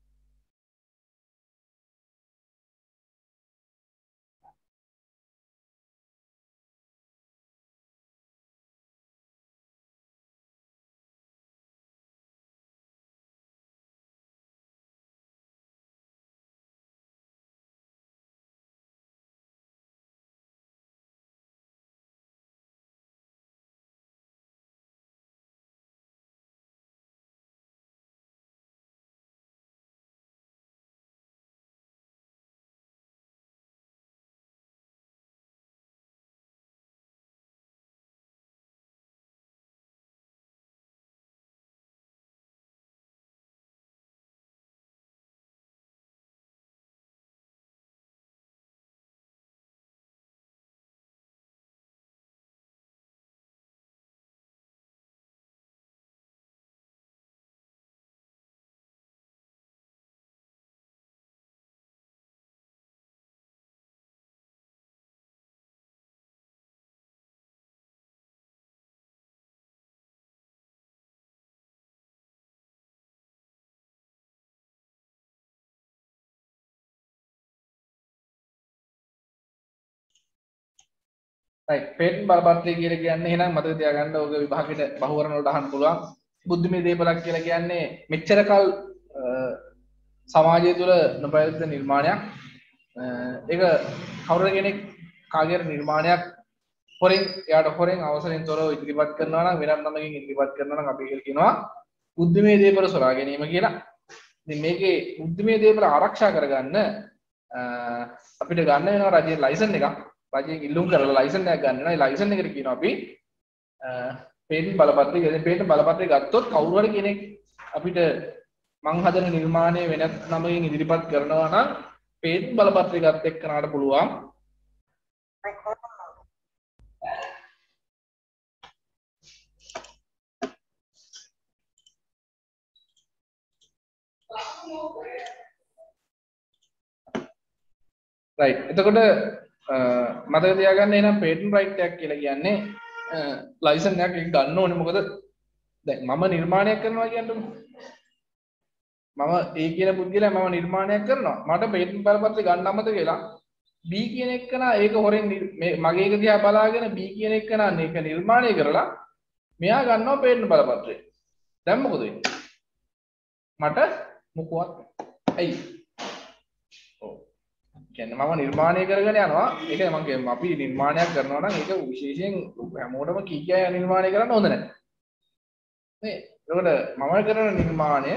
right පේටන්ට් බලපත්‍රය කියලා කියන්නේ එහෙනම් මතක තියාගන්න ඕක විභාගෙට බහුවරණ වලට අහන්න පුළුවන්. බුද්ධිමය දේපලක් කියලා කියන්නේ මෙච්චර කල් සමාජය තුළ නොපැවති නිර්මාණයක්. ඒක කවුරු කෙනෙක් කාගේ නිර්මාණයක් හොරෙන් එයාට හොරෙන් අවසරෙන් තොරව ඉදිරිපත් කරනවා නම් වෙනත් නමකින් ඉදිරිපත් කරනවා නම් අපි ඒක කියනවා බුද්ධිමය දේපල සොරා ගැනීම කියලා. ඉතින් මේකේ බුද්ධිමය දේපල ආරක්ෂා කරගන්න අපිට ගන්න වෙනවා රජයේ ලයිසන් එකක්. රජයෙන් ඉල්ලුම් කරලා ලයිසන් එකක් ගන්න වෙනවා. ඒ ලයිසන් එකට කියනවා අපි පේටන්ට් බලපත්‍රය. ඒ පේටන්ට් බලපත්‍රය ගත්තොත් කවුරු හරි කෙනෙක් අපිට මං හදන නිර්මාණය වෙනත් නමකින් ඉදිරිපත් කරනවා නම් පේටන්ට් බලපත්‍රය ගත්ත එක්කනට පුළුවන් right එතකොට මතක තියාගන්න එහෙනම් පේටන්ට් රයිට් එකක් කියලා කියන්නේ ලයිසන් එකක් ගන්න ඕනේ. මොකද දැන් මම නිර්මාණයක් කරනවා කියන්නේ මම A කියන පුද්ගලයා මම නිර්මාණයක් කරනවා. මට පේටන්ට් බලපත්‍රය ගන්න අමතක වෙලා B කියන එකනා ඒක හොරෙන් මගේ එක දිහා බලාගෙන B කියන එකනා මේක නිර්මාණය කරලා මෙයා ගන්නවා පේටන්ට් බලපත්‍රය. දැන් මොකද වෙන්නේ? මට මොකවත් ඇයි? ඔව්. කියන්නේ මම නිර්මාණය කරගෙන යනවා. ඒක මම කියන්නේ අපි නිර්මාණයක් කරනවා නම් ඒක විශේෂයෙන් හැමෝටම කී කියා නිර්මාණය කරන්න හොඳ නැහැ. නේ? ඒකට මම කරන නිර්මාණය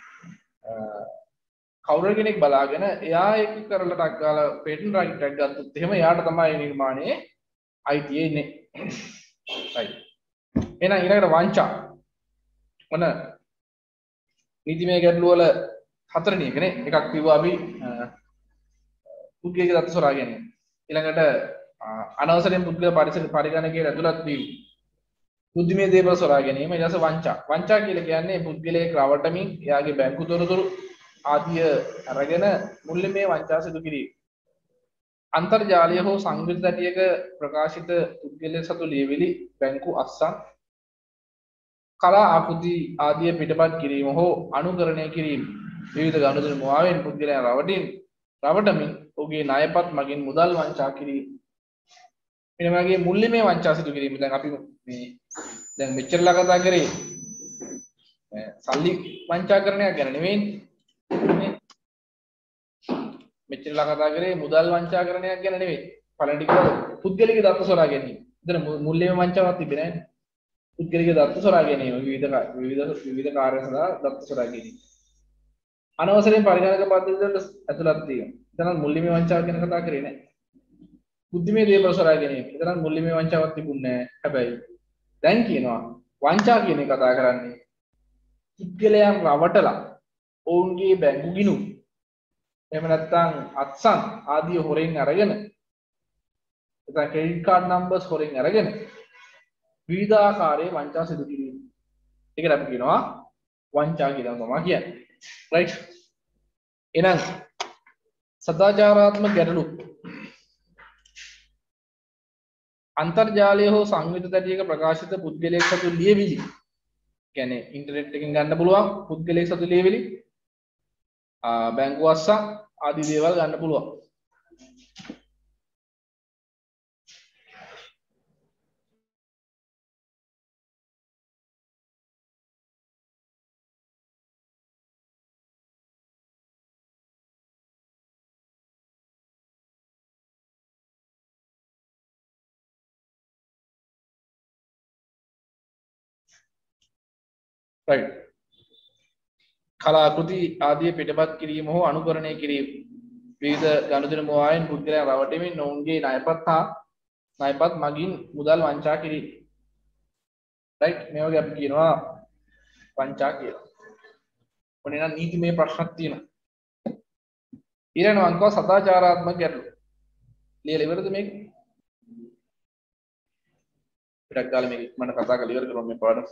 කවුරු කෙනෙක් බලාගෙන එයා ඒක කරලා ටක් ගාලා පේටන්ට් රයිට් එකක් ගත්තොත් එහෙම එයාට තමයි නිර්මාණයේ අයිතිය ඉන්නේ. right. එහෙනම් ඊළඟට වංචා. මොන නීතිමය ගැටලු වල හතරවෙනි එකනේ. එකක් කිව්වා අපි පුද්ගලික දත්ත සොරා ගැනීම. ඊළඟට අනවසරයෙන් පුද්ගල පරිසර පරිගණකයේ ඇතුළත් වීම. බුද්ධිමය දේපල සොරා ගැනීම. ඊට පස්සේ වංචා. වංචා කියලා කියන්නේ පුද්ගලයෙක් රවටමින් එයාගේ බැංකු තොරතුරු ආදිය අරගෙන මුල්‍යමය වංචා සිදු කිරීම. අන්තර්ජාලය හෝ සංවිධ තැටියක ප්‍රකාශිත පුද්ගලයෙක් සතු ලියවිලි බැංකු අස්සම් කලා ආකෘති ආදිය පිටපත් කිරීම හෝ අනුකරණය කිරීම. විවිධ ගනුදෙනු මුවාවෙන් පුද්ගලයන් රවටින් රවටමින් ඔහුගේ ණයපත් මගින් මුදල් වංචා කිරීම. මෙන්න මේ මුල්‍යමය වංචා සිදු කිරීම. දැන් අපි මේ දැන් මෙච්චරලා කතා කරේ සල්ලි වංචාකරණයක් ගැන නෙවෙයි. මෙච්චරලා කතා කරේ මුදල් වංචාකරණයක් ගැන නෙවෙයි. පළවෙනි ටික පුද්ගලික දත්ත සොරා ගැනීම. එතන මුල්‍යමය වංචාවක් තිබෙන්නේ නැහැ. පුද්ගලික දත්ත සොරා ගැනීම විවිධ විවිධ විවිධ කාර්ය සඳහා දත්ත සොරා ගැනීම. අනවසරයෙන් පරිගණක පද්ධතිවලට ඇතුළත් වීම. එතන මුල්‍යමය වංචාව ගැන කතා කරේ නැහැ. බුද්ධිමය දේපල සොරා ගැනීම. එතන මුල්‍යමය වංචාවක් තිබුණේ නැහැ. හැබැයි දැන් කියනවා වංචා කියන එක කතා කරන්නේ පුද්ගලයන් රවටලා ඔවුන්ගේ බැංකු ගිණුම් එහෙම නැත්නම් අත්සන් ආදී හොරෙන් අරගෙන එතන ක්‍රෙඩිට් කාඩ් නම්බර්ස් හොරෙන් අරගෙන විවිධාකාරයේ වංචා සිදු කිරීම. ඒකට අපි කියනවා වංචා කියලා තමයි කියන්නේ. රයිට්. එහෙනම් සදාචාරාත්මක ගැටලු අන්තර්ජාලය හෝ සංවිධ තැටියක ප්‍රකාශිත පුද්ගලයෙක් සතු ලියවිලි. කියන්නේ ඉන්ටර්නෙට් එකෙන් ගන්න පුළුවන් පුද්ගලයෙක් සතු ලියවිලි. ආ බැංකුව අස්සම් ආදී දේවල් ගන්න පුළුවන්. right. කලාකෘති ආදී පිටපත් කිරීම හෝ අනුකරණය කිරීම. විවිධ ගනුදෙනු මුවාවෙන් පුද්ගලයන් රවටමින් ඔවුන්ගේ ණයපත් හා ණයපත් මගින් මුදල් වංචා කිරීම. right. මේ වගේ අපි කියනවා වංචා කියලා. ඔන්න නම් නීතිමය ප්‍රශ්නක් තියෙනවා. ඊළඟ අංකව සදාචාරාත්මක ගැටලු. ලියලා ඉවරද මේක? ටිකක් ගාලා මේක මම කතා කරලා ඉවර කරමු මේ පාඩම.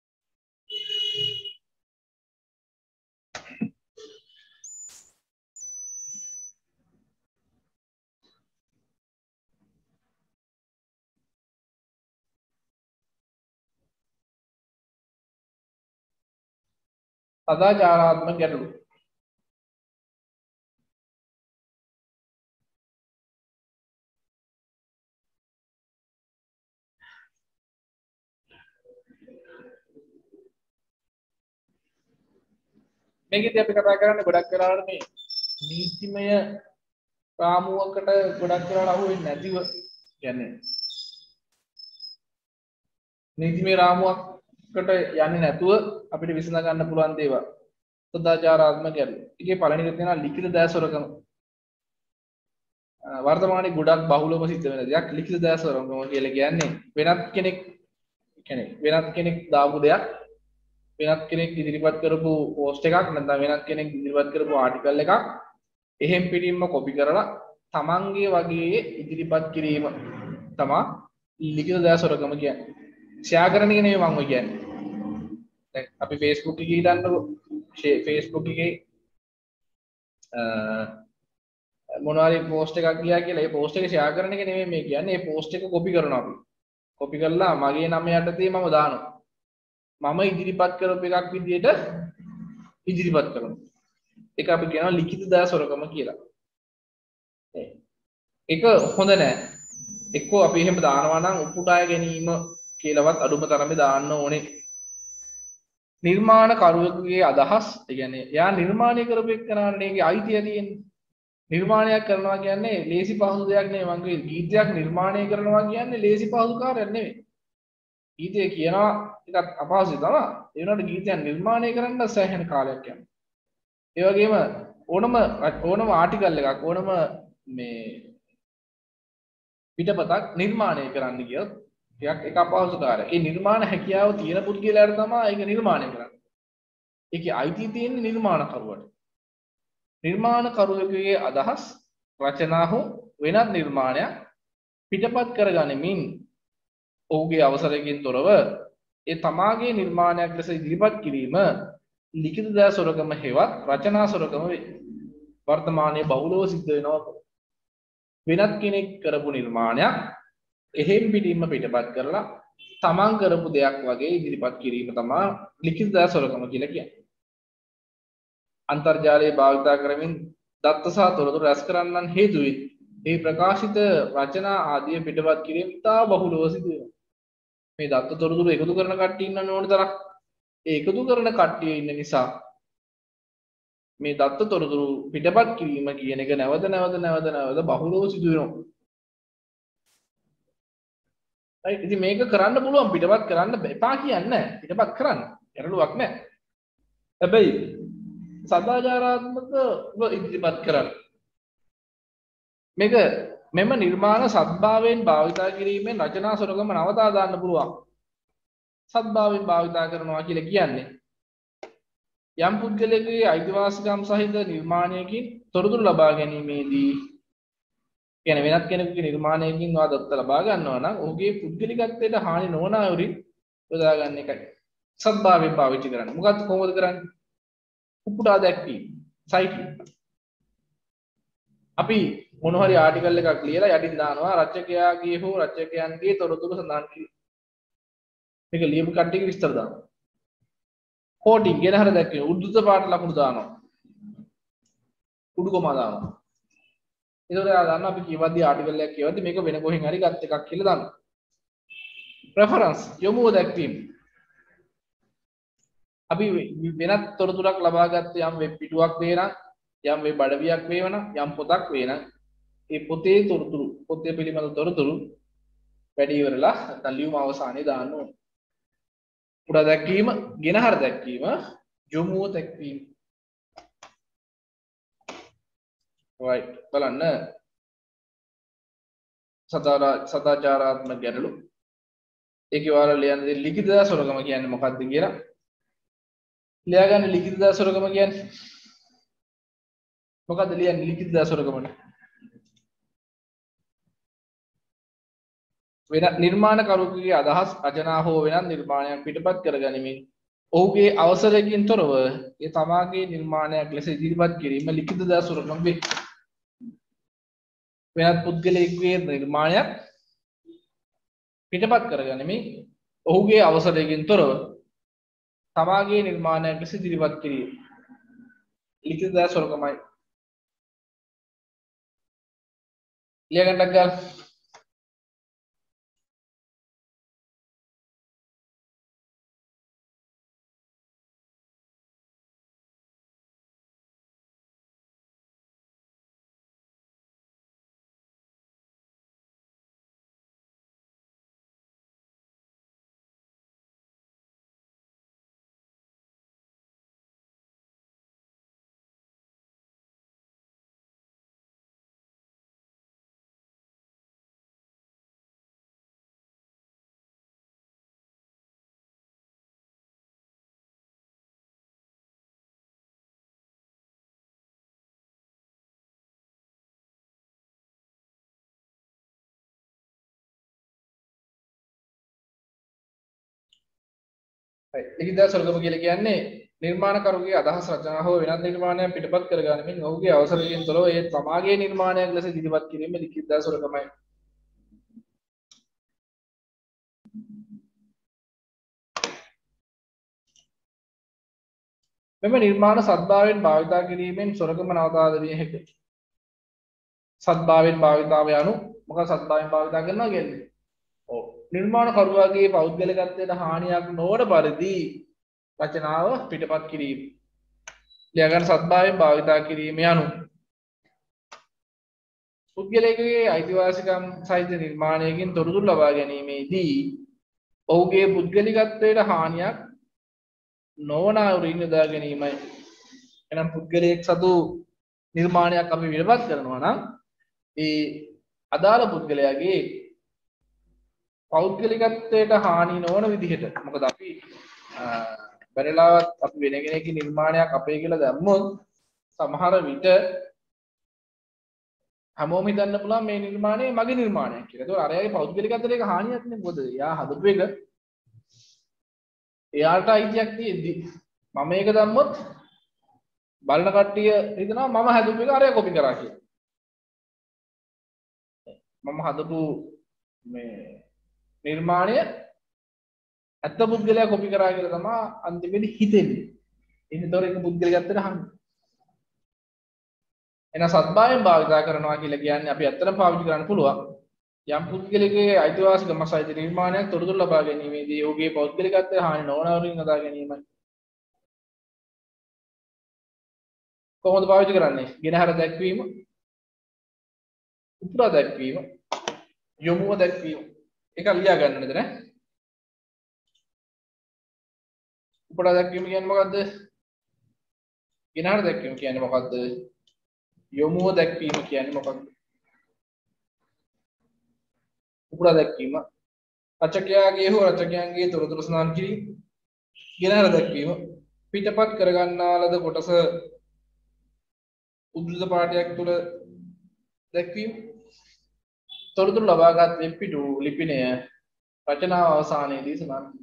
සදාචාරාත්මක ගැටලු. මේකදී අපි කතා කරන්නේ ගොඩක් වෙලාවට මේ නීතිමය රාමුවකට ගොඩක් වෙලාවට අහු වෙන්නේ නැතිව කියන්නේ නීතිමය රාමුවකට යන්නේ නැතුව අපිට විසඳ ගන්න පුළුවන් දේවල්. සදාචාරාත්මක ගැටලු. ඒකේ පළවෙනි එක තියෙනවා ලිඛිත දෑසොරකම. වර්තමානයේ ගොඩක් බහුලව සිද්ධ වෙන දෙයක් ලිඛිත දෑසොරකම කියලා කියන්නේ වෙනත් කෙනෙක් කියන්නේ වෙනත් කෙනෙක් දාපු දෙයක් වෙනත් කෙනෙක් ඉදිරිපත් කරපු පෝස්ට් එකක් නැත්නම් වෙනත් කෙනෙක් ඉදිරිපත් කරපු ආටිකල් එකක් එහෙම් පිටින්ම කොපි කරලා තමන්ගේ වගේ ඉදිරිපත් කිරීම තමයි ලිඛිත දෑසොරකම කියන්නේ. ෂෙයා කරන එක නෙවෙයි මම කියන්නේ. දැන් අපි Facebook එකේ දාන්නකො Facebook එකේ අ මොනවාරි පෝස්ට් එකක් ගියා කියලා ඒ පෝස්ට් එක ෂෙයා කරන එක නෙවෙයි මේ කියන්නේ. ඒ පෝස්ට් එක කොපි කරනවා අපි. කොපි කරලා මගේ නම යටතේ මම දානවා. මම ඉදිරිපත් කරපු එකක් විදියට ඉදිරිපත් කරනවා. ඒක අපි කියනවා ලිඛිත දෑසොරකම කියලා. ඒක හොඳ නෑ. එක්කෝ අපි එහෙම දානවා නම් උපුටාය ගැනීම කියලාවත් අඩුම තරමේ දාන්න ඕනේ. නිර්මාණ කරුවෙකුගේ අදහස්, ඒ කියන්නේ එයා නිර්මාණය කරපු එක්කනන්නේ අයිතිය තියෙන්නේ. නිර්මාණයක් කරනවා කියන්නේ ලේසි පහසු දෙයක් නෙවෙයි. මම කිව්වේ ගීතයක් නිර්මාණය කරනවා කියන්නේ ලේසි පහසු කාර්යයක් නෙවෙයි. ගීතය කියනවා ටිකක් අපහසුයි තමයි. ඒ වුණාට ගීතයක් නිර්මාණය කරන්න සෑහෙන කාලයක් යනවා. ඒ වගේම ඕනම ඕනම ආටිකල් එකක් ඕනම මේ පිටපතක් නිර්මාණය කරන්න කියොත් ටිකක් එක අපහසු කාර්යයක්. ඒ නිර්මාණ හැකියාව තියෙන පුද්ගලයාට තමයි ඒක නිර්මාණය කරන්නේ. ඒකේ අයිතිය තියෙන්නේ නිර්මාණකරුවට. නිර්මාණකරුවෙකුගේ අදහස් රචනා හෝ වෙනත් නිර්මාණයක් පිටපත් කරගනිමින් ඔහුගේ අවසරයකින් තොරව ඒ තමාගේ නිර්මාණයක් ලෙස ඉදිරිපත් කිරීම ලිඛිත දෑ සොරකම හේවත් රචනා සොරකම වේ. වර්තමානයේ බහුලව සිද්ධ වෙනවා. වෙනත් කෙනෙක් කරපු නිර්මාණයක් එහෙම් පිටින්ම පිටපත් කරලා තමන් කරපු දෙයක් වගේ ඉදිරිපත් කිරීම තමයි ලිඛිත දෑ සොරකම කියලා කියන්නේ. අන්තර්ජාලය භාවිත කරමින් දත්ත සහ තොරතුරු රැස් කරන්නන් හේතු වේ. මේ ප්‍රකාශිත රචනා ආදී පිටපත් කිරීම ඉතා බහුලව සිදු වෙනවා. මේ දත්ත තොරතුරු එකතු කරන කට්ටිය ඉන්නවනේ ඕන තරම්. ඒ එකතු කරන කට්ටිය ඉන්න නිසා මේ දත්ත තොරතුරු පිටපත් කිරීම කියන එක නැවත නැවත නැවත නැවත බහුලව සිදු වෙනවා. right ඉතින් මේක කරන්න පුළුවන් පිටපත් කරන්න එපා කියන්නේ නැහැ. පිටපත් කරන්න. ගැටලුවක් නැහැ. හැබැයි සදාචාරාත්මක ඉදිරිපත් කරන්න. මේක මෙම නිර්මාණ සත්භාවයෙන් භාවිතා කිරීමෙන් රචනා සොරකම නවතා දාන්න පුළුවන්. සත්භාවයෙන් භාවිතා කරනවා කියලා කියන්නේ යම් පුද්ගලයෙකුගේ අයිතිවාසිකම් සහිත නිර්මාණයකින් තොරතුරු ලබා ගැනීමේදී කියන වෙනත් කෙනෙකුගේ නිර්මාණයකින් වාදත්ත ලබා ගන්නවා නම් ඔහුගේ පුද්ගලිකත්වයට හානි නොවන අයුරින් යොදා ගන්න එකයි සත්භාවයෙන් පාවිච්චි කරන්නේ. මොකක්ද කොහොමද කරන්නේ? උපුටා දැක්වීම සයිටි. අපි මොන හරි ආටිකල් එකක් ලියලා යටින් දානවා රචකයාගේ හෝ රචකයන්ගේ තොරතුරු සඳහන් කිරීම. මේක ලියපු කට්ටියගේ විස්තර දානවා. කෝඩින් ගෙන හර දැක්කේ උද්දුත පාට ලකුණු දානවා. උඩු කොමා දානවා. ඒතකොට ආ ගන්න අපි කියවද්දි ආටිකල් එකක් කියවද්දි මේක වෙන කොහෙන් හරි ගත් එකක් කියලා දානවා. රෙෆරන්ස් යොමුව දැක්වීම. අපි වෙනත් තොරතුරක් ලබා ගත්ත යම් වෙබ් පිටුවක් වේ නම් යම් වෙබ් අඩවියක් වේවනම් යම් පොතක් වේ නම් ඒ පොතේ තොරතුරු පොතේ පිළිබඳ තොරතුරු වැඩි ඉවරලා නැත්නම් ලියුම අවසානයේ දාන්න ඕනේ. උඩ දැක්වීම, ගෙනහර දැක්වීම, යොමුව දැක්වීම. right බලන්න සදාචාර සදාචාරාත්මක ගැටලු. ඒකේ වාර ලියන්නේ ලිඛිත දා සොරකම කියන්නේ මොකක්ද කියලා. ලියා ගන්න ලිඛිත දා සොරකම කියන්නේ මොකක්ද ලියන්නේ ලිඛිත දා සොරකමනේ. වෙන නිර්මාණකරුවෙකුගේ අදහස් රචනා හෝ වෙනත් නිර්මාණයක් පිටපත් කරගනිමින් ඔහුගේ අවසරයකින් තොරව ඒ තමාගේ නිර්මාණයක් ලෙස ඉදිරිපත් කිරීම ලිඛිත දා සොරකම වේ. වෙනත් පුද්ගලයෙකුගේ නිර්මාණයක් පිටපත් කරගනිමින් ඔහුගේ අවසරයකින් තොරව තමාගේ නිර්මාණයක් ලෙස ඉදිරිපත් කිරීම ලිඛිත දා සොරකමයි. ලියගන්නක් ගන්න. ලිඛිත දා සොරකම කියලා කියන්නේ නිර්මාණකරුගේ අදහස් රචනා හෝ වෙනත් නිර්මාණයක් පිටපත් කරගනිමින් ඔහුගේ අවසරයෙන් තොරව ඒ තමාගේ නිර්මාණයක් ලෙස ඉදිරිපත් කිරීම ලිඛිත දා සොරකමයි. මෙම නිර්මාණ සත්භාවයෙන් භාවිතා කිරීමෙන් සොරකම නවතා දිය හැකිය. සත්භාවයෙන් භාවිතාව යනු මොකක්ද සත්භාවයෙන් භාවිතා කරනවා කියන්නේ? ඔව් නිර්මාණකරුවාගේ පෞද්ගලිකත්වයට හානියක් නොවන පරිදි රචනාව පිටපත් කිරීම. ලියාගන්න සත්භාවයෙන් භාවිතා කිරීම යනු පුද්ගලයෙකුගේ අයිතිවාසිකම් සහිත නිර්මාණයකින් තොරතුරු ලබා ගැනීමේදී ඔහුගේ පුද්ගලිකත්වයට හානියක් නොවන අයුරින් යොදා ගැනීමයි. එනම් පුද්ගලයෙක් සතු නිර්මාණයක් අපි පිටපත් කරනවා නම් ඒ අදාළ පුද්ගලයාගේ පෞද්ගලිකත්වයට හානි නොවන විදිහට මොකද අපි බැලලාවත් අපි වෙන කෙනෙක්ගේ නිර්මාණයක් අපේ කියලා දැම්මොත් සමහර විට හැමෝම හිතන්න පුළුවන් මේ නිර්මාණය මගේ නිර්මාණයක් කියලා. ඒක අරයාගේ පෞද්ගලිකත්වයට ඒක හානියක් නේ මොකද? යා හදපු එක එයාට අයිතියක් තියෙද්දි මම මේක දැම්මොත් බලන කට්ටිය හිතනවා මම හදපු එක අරයා කොපි කරා කියලා. මම හදපු මේ නිර්මාණය ඇත්ත පුද්ගලයා කොපි කරා කියලා තමයි අන්තිමේදී හිතෙන්නේ. ඒකතොර එක පුද්ගලයා ගත්තට අහන්නේ. එහෙනම් සත්භාවයෙන් භාවිතා කරනවා කියලා කියන්නේ අපි ඇත්තටම පාවිච්චි කරන්න පුළුවන්. යම් පුද්ගලයෙකුගේ අයිතිවාසිකම සහිත නිර්මාණයක් තොරතුරු ලබා ගැනීමේදී ඔහුගේ පෞද්ගලිකත්වය හානි නොවන වරින් අදා ගැනීමයි. කොහොමද පාවිච්චි කරන්නේ? ගෙනහැර දැක්වීම, උපුරා දැක්වීම, යොමුව දැක්වීම. ඒක ලියා ගන්න නේද නේ? උපුරා දැක්වීම කියන්නේ මොකද්ද? ගෙනහැර දැක්වීම කියන්නේ මොකද්ද? යොමුව දැක්වීම කියන්නේ මොකක්ද? උපුරා දැක්වීම රචකයාගේ හෝ රචකයන්ගේ තොරතුරු සඳහන් කිරීම, ගෙනහැර දැක්වීම, පිටපත් කරගන්නා ලද කොටස උද්දෘත පාඨයක් තුළ දැක්වීම, තොරතුරු ලබාගත් වෙබ් පිටු ලිපිනය රචනාව අවසානයේදී සඳහන් කිරීම.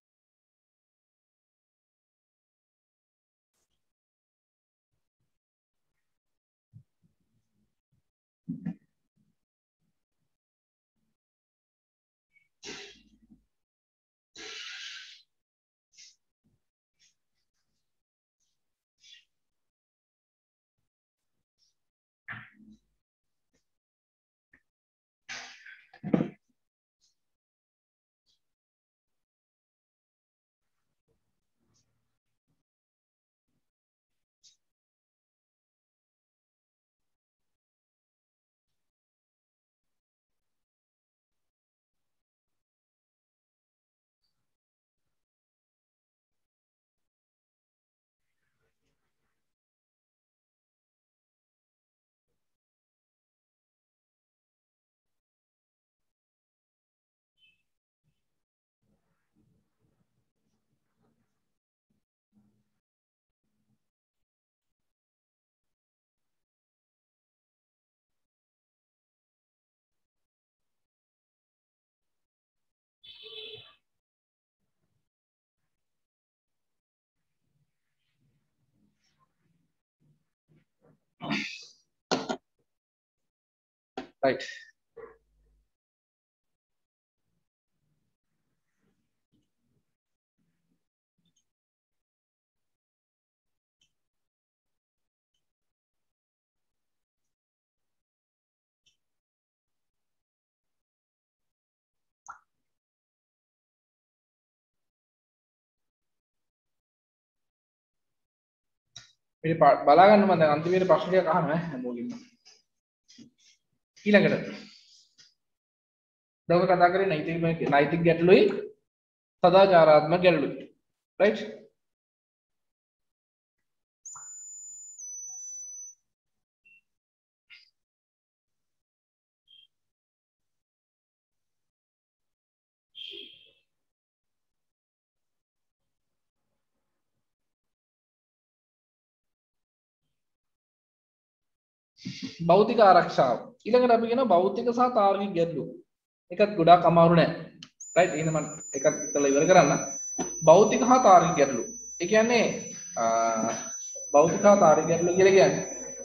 Right. මේ බලා ගන්න මම දැන් අන්තිමේට ප්‍රශ්න ටික අහනවා ඈ හැමෝගෙම. ඊළඟට දවස් කතා කරේ නෛතික නෛතික ගැටලුයි සදාචාරාත්මක ගැටලුයි. right? භෞතික ආරක්ෂාව. ඊළඟට අපි කියන භෞතික සහ තාර්කික ගැටලු. ඒකත් ගොඩාක් අමාරු නෑ. right? එහෙනම් මම එකක් ඉතලා ඉවර කරන්න. භෞතික හා තාර්කික ගැටලු. ඒ කියන්නේ භෞතික හා තාර්කික ගැටලු කියලා කියන්නේ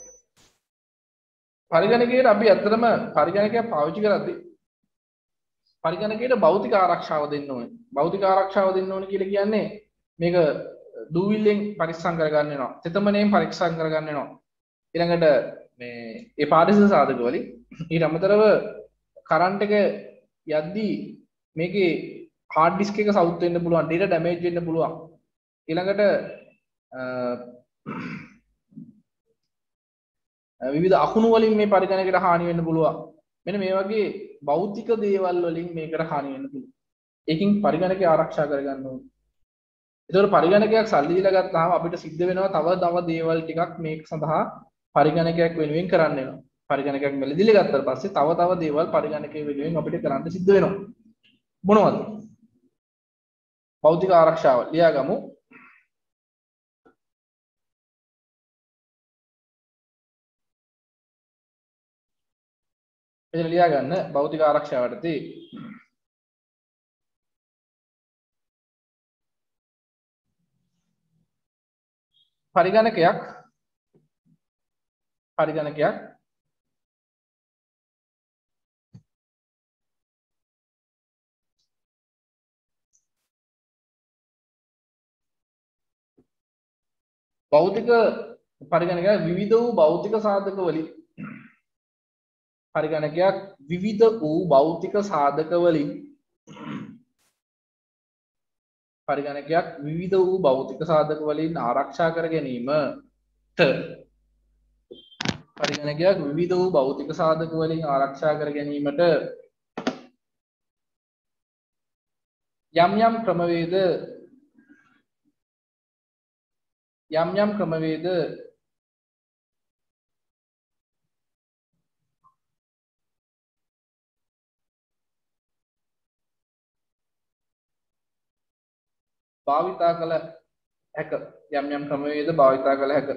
පරිගණකයේ අපි ඇත්තටම පරිගණකයක් පාවිච්චි කරද්දී පරිගණකයට භෞතික ආරක්ෂාව දෙන්න ඕනේ. භෞතික ආරක්ෂාව දෙන්න ඕනේ කියලා කියන්නේ මේක දූවිල්ලෙන් පරිස්සම් කරගන්න වෙනවා. තෙතමනයෙන් පරිස්සම් කරගන්න වෙනවා. ඊළඟට මේ ඒ පාරිසරික සාධක වලින් ඊට අමතරව කරන්ට් එක යද්දී මේකේ හાર્ඩ් ඩිස්ක් එක සවුත් වෙන්න පුළුවන්, data damage වෙන්න පුළුවන්. ඊළඟට විවිධ අකුණු වලින් මේ පරිගණකයට හානි වෙන්න පුළුවන්. මෙන්න මේ වගේ භෞතික දේවල් වලින් මේකට හානි වෙන්න පුළුවන්. ඒකින් පරිගණකය ආරක්ෂා කරගන්න ඕනේ. ඒතකොට පරිගණකයක් සල්ලි දීලා ගත්තාම අපිට සිද්ධ වෙනවා තව තව දේවල් ටිකක් මේක සඳහා පරිගණකයක් වෙනුවෙන් කරන්න වෙනවා. පරිගණකයක් මෙලදිලා ගත්තාට පස්සේ තව තව දේවල් පරිගණකයේ වෙනුවෙන් අපිට කරන්න සිද්ධ වෙනවා. මොනවද? භෞතික ආරක්ෂාව ලියාගමු. මෙතන ලියා ගන්න භෞතික ආරක්ෂාවටදී පරිගණකයක් පරිගණකයක් භෞතික පරිගණකයක් විවිධ වූ භෞතික සාධක වලින් පරිගණකයක් විවිධ වූ භෞතික සාධක වලින් පරිගණකයක් විවිධ වූ භෞතික සාධක වලින් ආරක්ෂා කර ගැනීමට පරිගණකයක් විවිධ වූ භෞතික සාධක වලින් ආරක්ෂා කර ගැනීමට යම් යම් ක්‍රමවේද යම් යම් ක්‍රමවේද භාවිතා කළ හැක යම් යම් ක්‍රමවේද භාවිතා කළ හැක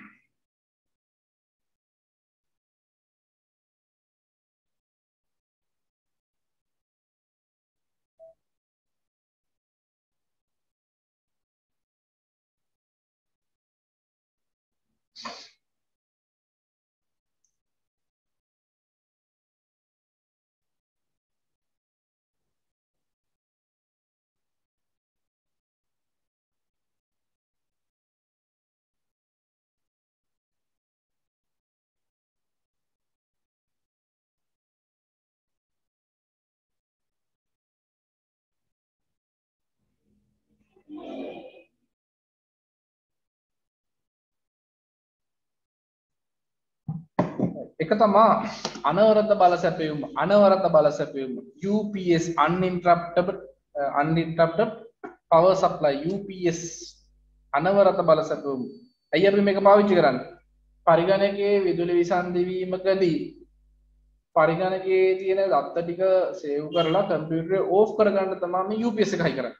එක තමා අනවරත බල සැපයුම අනවරත බල සැපයුම U P S uninterrupted uninterrupted power supply U P S අනවරත බල සැපයුම අයිය අපි මේක පාවිච්චි කරන්නේ පරිගණකයේ විදුලි විසන්ධි වීමකදී පරිගණකයේ තියෙන දත්ත ටික සේව් කරලා කම්පියුටරේ ඕෆ් කරගන්න තමයි මේ U P S එක හයි කරන්නේ.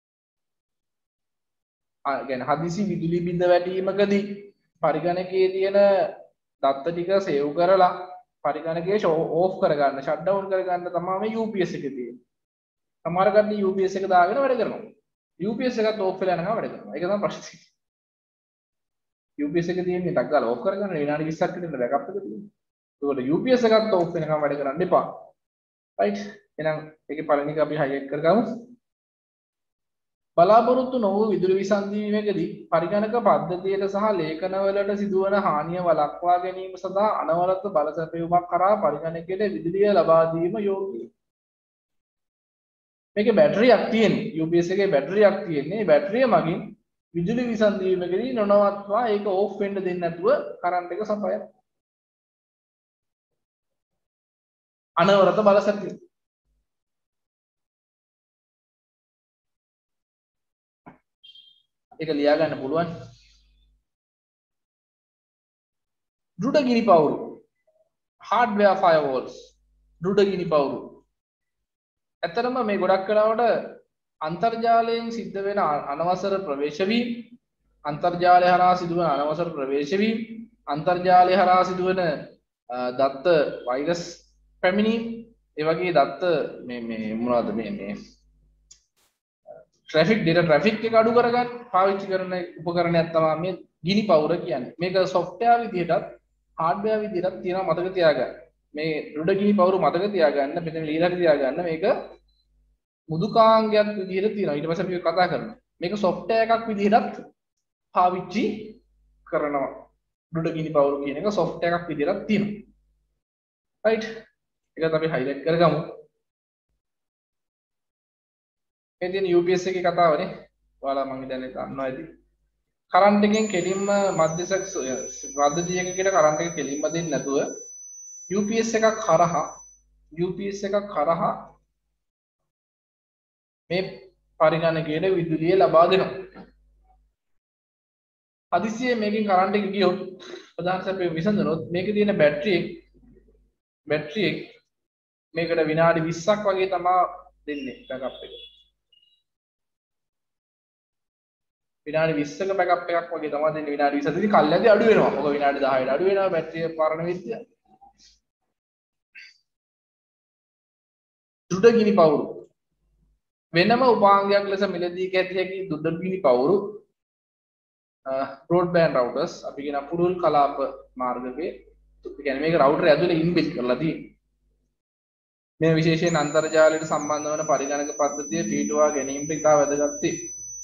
ආ කියන්නේ හදිසි විදුලි බිඳ වැටීමකදී පරිගණකයේ තියෙන දත්ත ටික සේව් කරලා පරිගණකයේ ඕෆ් කරගන්න ෂට් ඩවුන් කරගන්න තමයි මේ U P S එකේ තියෙන්නේ. සමහර කට්ටිය U P S එක දාගෙන වැඩ කරනවා. U P S එකත් ඕෆ් වෙලා යනවා වැඩ කරනවා. ඒක තමයි ප්‍රශ්නේ. U P S එක තියෙන්නේ ටක් ගාලා ඕෆ් කරගන්න විනාඩි විස්සක් විතර බෑකප් එක තියෙන්නේ. ඒකට U P S එකත් ඕෆ් වෙනකම් වැඩ කරන්න එපා. රයිට්. එහෙනම් ඒකේ පළවෙනි එක අපි හයිලයිට් කරගමු. බලාපොරොත්තු නොවූ විදුලි විසන්ධි වීමකදී පරිගණක පද්ධතියට සහ ලේඛනවලට සිදුවන හානිය වළක්වා ගැනීම සඳහා අනවරත බල සැපයුමක් කරා පරිගණකයට විදුලිය ලබා දීම යෝග්‍යයි. මේකේ බැටරියක් තියෙන්නේ. U P S එකේ බැටරියක් තියෙන්නේ. මේ බැටරිය මගින් විදුලි විසන්ධි වීමකදී නොනවත්වා ඒක ඕෆ් වෙන්න දෙන්නේ නැතුව කරන්ට් එක සපයන. අනවරත බල සැපයුම. ඒක ලියා ගන්න පුළුවන්. දෘඩ ගිනි පවුරු hardware firewalls දෘඩ ගිනි පවුරු. ඇත්තටම මේ ගොඩක් වෙලාවට අන්තර්ජාලයෙන් සිද්ධ වෙන අනවසර ප්‍රවේශ වීම, අන්තර්ජාලය හරහා සිදුවන අනවසර ප්‍රවේශ වීම, අන්තර්ජාලය හරහා සිදුවන දත්ත වෛරස් පැමිණීම, ඒ වගේ දත්ත මේ මේ මොනවද මේ මේ ट्रैफिक डेटा ट्रैफिक එක අඩු කරගන්න පාවිච්චි කරන උපකරණයක් තමයි මේ ගිනි පවුර කියන්නේ. මේක software විදිහටත් hardware විදිහටත් තියෙනවා මතක තියාගන්න. මේ රුඩ ගිනි පවුර මතක තියාගන්න මෙතන লীලා තියාගන්න මේක මුදුකාංගයක් විදිහට තියෙනවා. ඊට පස්සේ අපි කතා කරනවා. මේක software එකක් විදිහටත් පාවිච්චි කරනවා. රුඩ ගිනි පවුර කියන එක software එකක් විදිහටත් තියෙනවා. right. ඒකත් අපි highlight කරගමු. මේ තියෙන U P S එකේ කතාවනේ. ඔයාලා මම හිතන්නේ දන්නවා ඇති. කරන්ට් එකෙන් කෙලින්ම මධ්‍යස්ථ පද්ධතිය එකකට කරන්ට් එක කෙලින්ම දෙන්නේ නැතුව U P S එකක් හරහා U P S එකක් හරහා මේ පරිගණකයට විදුලිය ලබා දෙනවා. හදිසියේ මේකෙන් කරන්ට් එක ගියොත් ප්‍රධාන සැපේ විසඳනොත් මේකේ තියෙන බැටරි එක බැටරි එක මේකට විනාඩි විස්සක් වගේ තමයි දෙන්නේ බෑකප් එක. විනාඩි විස්සක බෑකප් එකක් වගේ තමයි දෙන්නේ. විනාඩි විස්ස දී කල්යදී අඩු වෙනවා. ඔක විනාඩි දහයට අඩු වෙනවා බැටරිය පරණ වෙද්දී. දෘඩ ගිනි පවුරු වෙනම උපාංගයක් ලෙස මිලදී කැටියකි දෘඩ ගිනි පවුරු බ්‍රෝඩ්බෑන්ඩ් රවුටර්ස් අපි කියන පුරුල් කලාප මාර්ගකේ ඒ කියන්නේ මේක රවුටර් ඇතුලේ ඉන්බිල්ට් කරලා තියෙනවා. මේ විශේෂයෙන් අන්තර්ජාලයට සම්බන්ධ වන පරිගණක පද්ධතිය පිටුවා ගැනීමට ඉතා වැදගත් වේ.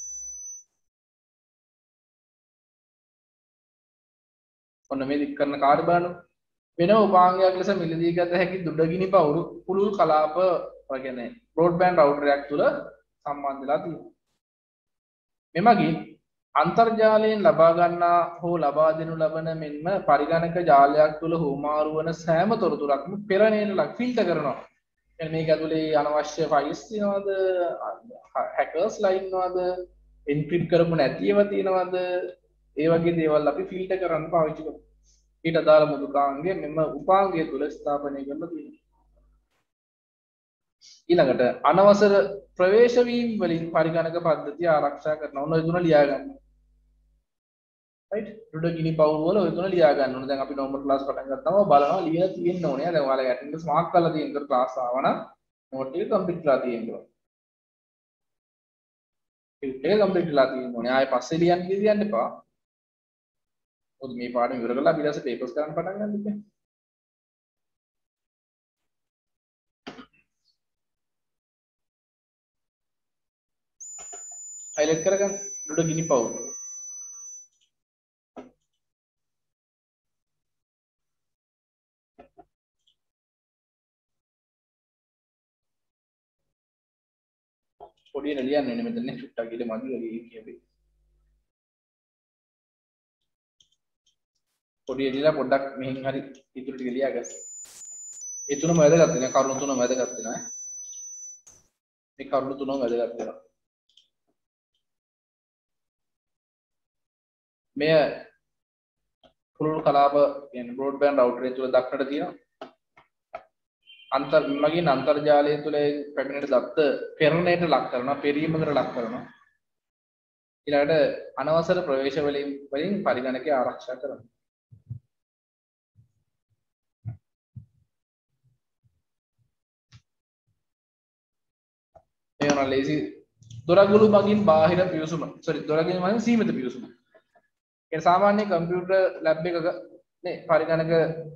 ඔන්න මේ දික් කරන කාර්ය බලන්න. වෙනම උපාංගයක් ලෙස මිලදී ගත හැකි දුඩගිනි පවුරු පුළුල් කලාප කියන්නේ බ්‍රෝඩ්බෑන්ඩ් රවුටරයක් තුල සම්බන්ධ වෙලා තියෙනවා. මෙමගින් අන්තර්ජාලයෙන් ලබා ගන්නා හෝ ලබා දෙනු ලබන මෙන්ම පරිගණක ජාලයක් තුල හුවමාරු වන සෑම තොරතුරක්ම පෙරණේට ලක් ෆිල්ටර් කරනවා. يعني මේක ඇතුලේ අනවශ්‍ය ෆයිල්ස් තියනවද, හැකර්ස්ලා ඉන්නවද, එන්ක්‍රිප්ට් කරපු නැති ඒවා තියනවද, ඒ වගේ දේවල් අපි ෆිල්ටර් කරන්න පාවිච්චි කරනවා. ඊට අදාළ මුදුකාංගය මෙම උපාංගය තුල ස්ථාපනය කරලා තියෙනවා. ඊළඟට අනවසර ප්‍රවේශ වීම වලින් පරිගණක පද්ධතිය ආරක්ෂා කරනවා. ඔන්න ඔය තුන ලියා ගන්න. right? රුඩගිනි පවුල් වල ඔය තුන ලියා ගන්න ඕනේ. දැන් අපි normal class පටන් ගත්තාම බලනවා ලියලා තියෙන්න ඕනේ. දැන් ඔයාලා ඇටෙන්ඩන්ස් මාක් කරලා තියෙන කර class ආවනම් note එක complete කරලා තියෙන්න ඕනේ. ඒක complete කරලා තියෙන්න ඕනේ. ආයෙ පස්සේ ලියන්න කියන්න එපා. මොකද මේ පාඩම ඉවර කරලා ඊට පස්සේ papers කරන්න පටන් ගන්න ඉතින්. highlight කරගන්න රුඩගිනි පවුල්. පොඩි ලියන්න ඕනේ මෙතන නේ චුට්ටක් ගිල මදි වගේ කියපේ. පොඩි එලිලා පොඩ්ඩක් මෙහෙන් හරි ඉතුරු ටික ලියා ගන්න. ඒ තුනම වැදගත් වෙනවා. කරුණු තුනම වැදගත් වෙනවා. මේ කරුණු තුනම වැදගත් වෙනවා. මෙය පුළුල් කලාප කියන්නේ බ්‍රෝඩ්බෑන්ඩ් රවුටර් එක තුල දක්නට තියෙනවා. අන්තර් මගින් අන්තර්ජාලය තුළ පැමිණෙන දත්ත පෙරණයට ලක් කරනවා, පෙරීමකට ලක් කරනවා. ඊළඟට අනවසර ප්‍රවේශ වලින් වලින් පරිගණකය ආරක්ෂා කරනවා. මේ වන ලේසි දොරගුළු මගින් බාහිර පිවිසුම. sorry දොරගුළු මගින් සීමිත පිවිසුම. ඒ සාමාන්‍ය කම්පියුටර් ලැබ් එකක නේ පරිගණක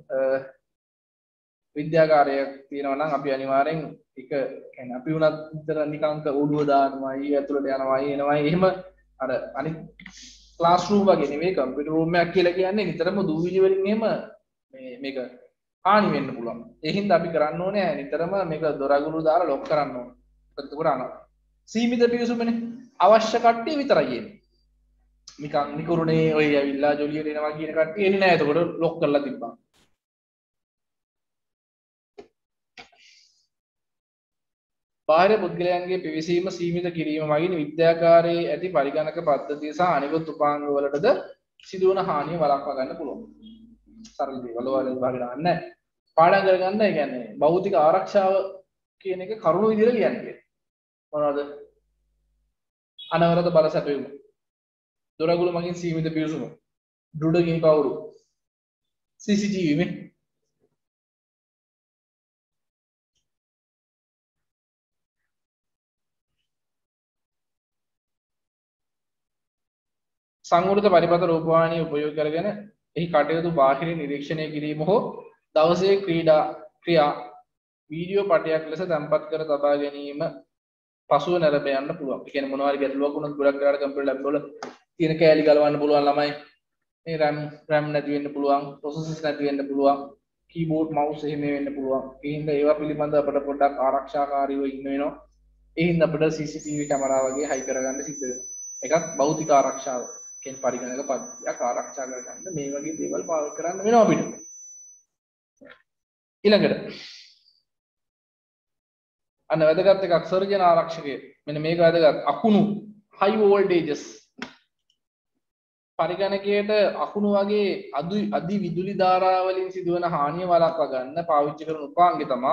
විද්‍යාගාරයක් තියෙනවා නම් අපි අනිවාර්යෙන් එක කියන්නේ අපි උනත් විතර නිකංක ඔළුව දානවා ඊ ඇතුළට යනවා ඊ එනවා එහෙම අර අනිත් ක්ලාස් රූම් වගේ නෙවෙයි කම්පියුටර් රූම් එකක් කියලා කියන්නේ නිතරම දූවිලි වලින් එහෙම මේ මේක හානි වෙන්න පුළුවන්. ඒ හින්දා අපි කරන්න ඕනේ නිතරම මේක දොරගුළු දාලා ලොක් කරන්න ඕනේ. එතකොට අන සීමිත පිවිසුමනේ අවශ්‍ය කට්ටිය විතරයි එන්නේ. නිකන් නිකුරුනේ ඔය ඇවිල්ලා ජොලියට එනවා කියන කට්ටිය එන්නේ නැහැ. එතකොට ලොක් කරලා තිබ්බා. බාහිර පුද්ගලයන්ගේ පිවිසීම සීමිත කිරීම මගින් විද්‍යාකාරයේ ඇති පරිගණක පද්ධතිය සහ අනිකුත් උපාංග වලටද සිදුවන හානිය වළක්වා ගන්න පුළුවන්. සරල දේවල් වල විභාග දාන්න නැහැ. පාඩම් කරගන්න ඒ කියන්නේ භෞතික ආරක්ෂාව කියන එක කරුණු විදිහට ලියන්නේ. මොනවද? අනවරත බල සැපයීම. දොරගුළු මගින් සීමිත පිවිසුම. රුඩගිනි පවුරු. සී සී ටී වී මේ සංවෘත පරිපත රූපවාහිනිය උපයෝග කරගෙන එහි කටයුතු බාහිර නිරීක්ෂණය කිරීම හෝ දවසේ ක්‍රීඩා ක්‍රියා වීඩියෝ පටයක් ලෙස තැන්පත් කර තබා ගැනීම පසුව නැරඹ යන්න පුළුවන්. ඒ කියන්නේ මොනවා හරි ගැටලුවක් වුණොත් ගොඩක් වෙලාවට කම්පියුටර් ලැබ් වල තියෙන කෑලි ගලවන්න පුළුවන් ළමයි. මේ RAM RAM නැති වෙන්න පුළුවන්, processors නැති වෙන්න පුළුවන්, keyboard mouse එහෙම වෙන්න පුළුවන්. ඒ හින්දා ඒවා පිළිබඳව අපිට පොඩ්ඩක් ආරක්ෂාකාරීව ඉන්න වෙනවා. ඒ හින්දා අපිට C C T V camera වගේ හයි කරගන්න සිද්ධ වෙනවා. එකක් භෞතික ආරක්ෂාව. කියන්නේ පරිගණක පද්ධතියක් ආරක්ෂා කරගන්න මේ වගේ දේවල් පාවිච්චි කරන්න වෙනවා අපිට. ඊළඟට අන්න වැදගත් එකක් සර්ජන ආරක්ෂකය. මෙන්න මේක වැදගත්. අකුණු high voltages පරිගණකයට අකුණු වගේ අදි අදි විදුලි ධාරා වලින් සිදුවන හානිය වළක්වා ගන්න පාවිච්චි කරන උපාංගය තමයි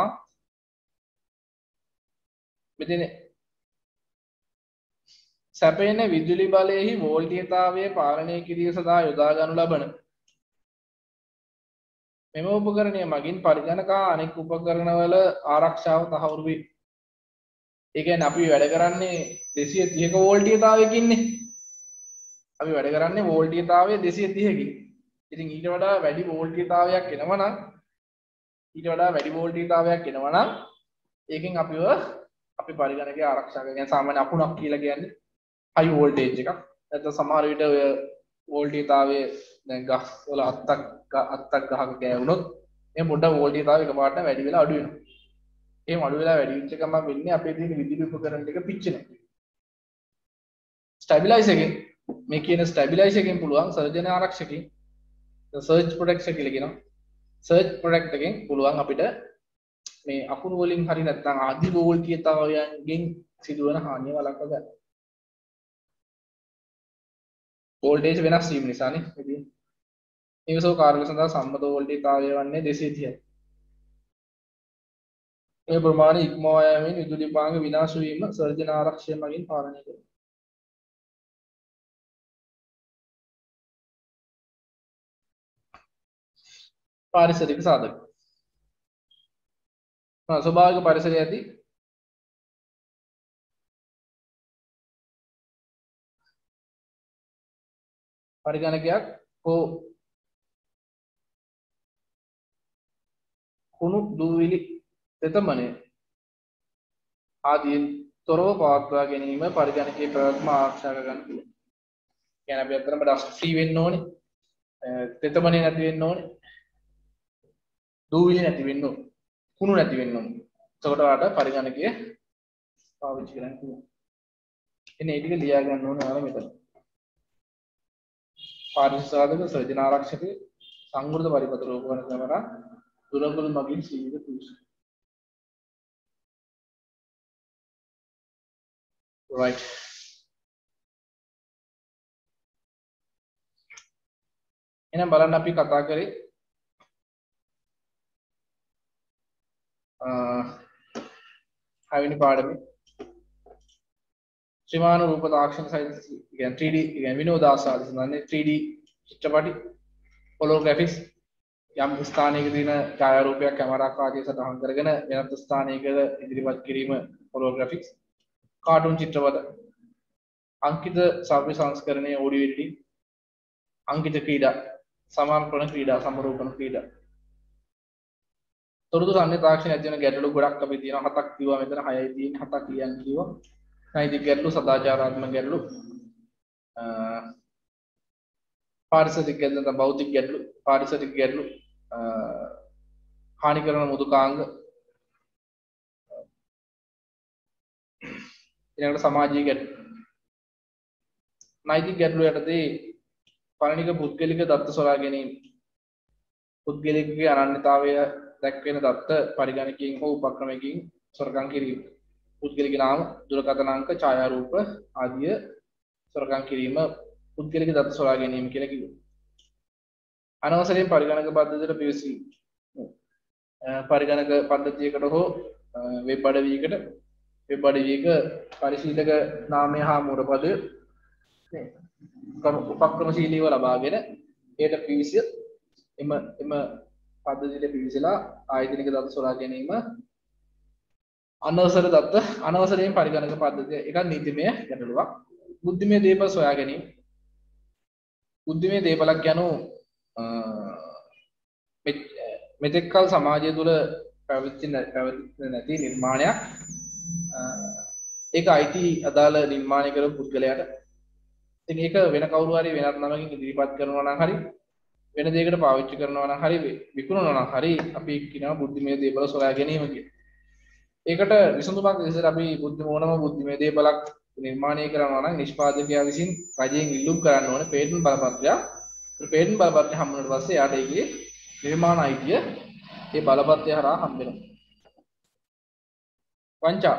මෙතන සැපෙන විදුලි බලයෙහි වෝල්ටීයතාවය පාලනය කිරීම සඳහා යොදා ගනු ලබන මෙම උපකරණය මගින් පරිගණක අනෙක් උපකරණවල ආරක්ෂාව තහවුරු වේ. ඒ කියන්නේ අපි වැඩ කරන්නේ දෙසිය තිහක වෝල්ටීයතාවයකින් නේ. අපි වැඩ කරන්නේ වෝල්ටීයතාවය දෙසිය තිහකින්. ඉතින් ඊට වඩා වැඩි වෝල්ටීයතාවයක් එනවා නම් ඊට වඩා වැඩි වෝල්ටීයතාවයක් එනවා නම් ඒකෙන් අපිව අපි පරිගණකය ආරක්ෂා කරනවා. يعني සාමාන්‍ය අකුණක් කියලා කියන්නේ high voltage එකක්. නැත්නම් සමහර විට ඔය වෝල්ටීයතාවය දැන් ගස් වල අත්තක් අත්තක් ගහක ගෑවුනොත් මේ පොඩ්ඩක් වෝල්ටීයතාවය එකපාරට වැඩි වෙලා අඩු වෙනවා. එහෙම අඩු වෙලා වැඩි වෙච්ච ගමන් වෙන්නේ අපේ තියෙන විදුලි උපකරණ ටික පිච්චෙනවා. ස්ටැබිලයිස් එකෙන් මේ කියන ස්ටැබිලයිස් එකෙන් පුළුවන් සර්ජන ආරක්ෂකකින් සර්ජ් ප්‍රොටෙක්ටර් කියලා කියනවා. සර්ජ් ප්‍රොටෙක්ටර් එකෙන් පුළුවන් අපිට මේ අකුණු වලින් හරි නැත්නම් අධි වෝල්ටීයතාවයන්ගෙන් සිදුවන හානිය වළක්වා ගන්න. වෝල්ටේජ් වෙනස් වීම නිසානේ ඉතින් නිවසෝ කාර්ය සඳහා සම්මත වෝල්ටීයතාවය වන්නේ දෙසිය තිහයි. මේ ප්‍රමාණය ඉක්මවා යාමෙන් විදුලි පාංග විනාශ වීම සර්ජන ආරක්ෂය මගින් පාලනය කරනවා. පාරිසරික සාධක. හා ස්වභාවික පරිසරය ඇති පරිගණකයක් හෝ කුණු දූවිලි තෙතමනය ආදීන් තොරව පවත්වා ගැනීම පරිගණකයේ ප්‍රවත්ම ආරක්ෂා කර ගන්න පුළුවන්. කියන්නේ අපි අතරම ඩස්ට් ෆ්‍රී වෙන්න ඕනේ. තෙතමනය නැති වෙන්න ඕනේ. දූවිලි නැති වෙන්න ඕනේ. කුණු නැති වෙන්න ඕනේ. එතකොට ඔයාලට පරිගණකය පාවිච්චි කරන්න පුළුවන්. එන්නේ ඒ ටික ලියා ගන්න ඕනේ ඔයාලා මෙතන. පාරිසරික සාධක සර්ජන ආරක්ෂක සංවෘත පරිපත්‍ර රූපකරණ කරනවා දුරකල මගින් සීමිත පුරුෂ. right එහෙනම් බලන්න අපි කතා කරේ අ හයවෙනි පාඩමේ ත්‍රිමාන රූප තාක්ෂණ සහිත කියන්නේ three D කියන්නේ විනෝදාස්වාද සඳහන් three D චිත්‍රපටි හොලෝග්‍රැෆික්ස් යම් ස්ථානයක තියෙන ඡායාරූපයක් කැමරාවක් ආදී සටහන් කරගෙන වෙනත් ස්ථානයක ඉදිරිපත් කිරීම හොලෝග්‍රැෆික්ස් කාටුන් චිත්‍රපට අංකිත ශ්‍රව්‍ය සංස්කරණයේ ඔඩියෝ එඩිටිං අංකිත ක්‍රීඩා සමාන්තරණ ක්‍රීඩා සමරූපන ක්‍රීඩා තොරතුරු අන්‍ය තාක්ෂණ ඇති වෙන ගැටලු ගොඩක් අපි තියෙනවා හතක් කිව්වා මෙතන හයයි තියෙන්නේ හතක් කියන්න කිව්වා නෛතික ගැටලු සදාචාරාත්මක ගැටලු පාරිසරික ගැටලු නැත්නම් භෞතික ගැටලු පාරිසරික ගැටලු හානි කරන මුදුකාංග ඊළඟට සමාජීය ගැටලු නෛතික ගැටලු යටතේ පරිණික පුද්ගලික දත්ත සොරා ගැනීම පුද්ගලිකගේ අනන්‍යතාවය දැක්වෙන දත්ත පරිගණකයෙන් හෝ උපක්‍රමයකින් සොරකම් කිරීම පුද්ගලික නාම දුරකථන අංක ඡායාරූප ආදිය සොරකම් කිරීම පුද්ගලික දත්ත සොරා ගැනීම කියලා කිව්වා. අනවසරයෙන් පරිගණක පද්ධතියට පිවිසීම පරිගණක පද්ධතියකට හෝ වෙබ් අඩවියකට වෙබ් අඩවියක පරිශීලක නාමය හා මුරපදය උපක්‍රමශීලීව ලබාගෙන ඒට පිවිසිය එම එම පද්ධතියට පිවිසලා ආයතනික දත්ත සොරා ගැනීම අනවසර දත්ත අනවසරයෙන් පරිගණක පද්ධතිය එකක් නීතිමය ගැටලුවක් බුද්ධිමය දේපල සොයා ගැනීම බුද්ධිමය දේපලක් යනු මෙතෙක් කල සමාජය තුළ පැවති නැති නිර්මාණයක් ඒක අයිති අදාළ නිර්මාණය කරපු පුද්ගලයාට ඉතින් ඒක වෙන කවුරු හරි වෙනත් නමකින් ඉදිරිපත් කරනවා නම් හරි වෙන දෙයකට පාවිච්චි කරනවා නම් හරි විකුණනවා නම් හරි අපි කියනවා බුද්ධිමය දේපල සොයා ගැනීම කියලා. ඒකට විසඳුමක් විදිහට අපි බුද්ධි මොනම බුද්ධිමය දේපලක් නිර්මාණය කරනවා නම් නිෂ්පාදකයා විසින් රජයෙන් ඉල්ලුම් කරන්න ඕනේ පේටන්ට් බලපත්‍රයක්. ඒ පේටන්ට් බලපත්‍රය හම්බ වුණාට පස්සේ යාට ඒකේ නිර්මාණ අයිතිය ඒ බලපත්‍රය හරහා හම්බ වෙනවා. වංචා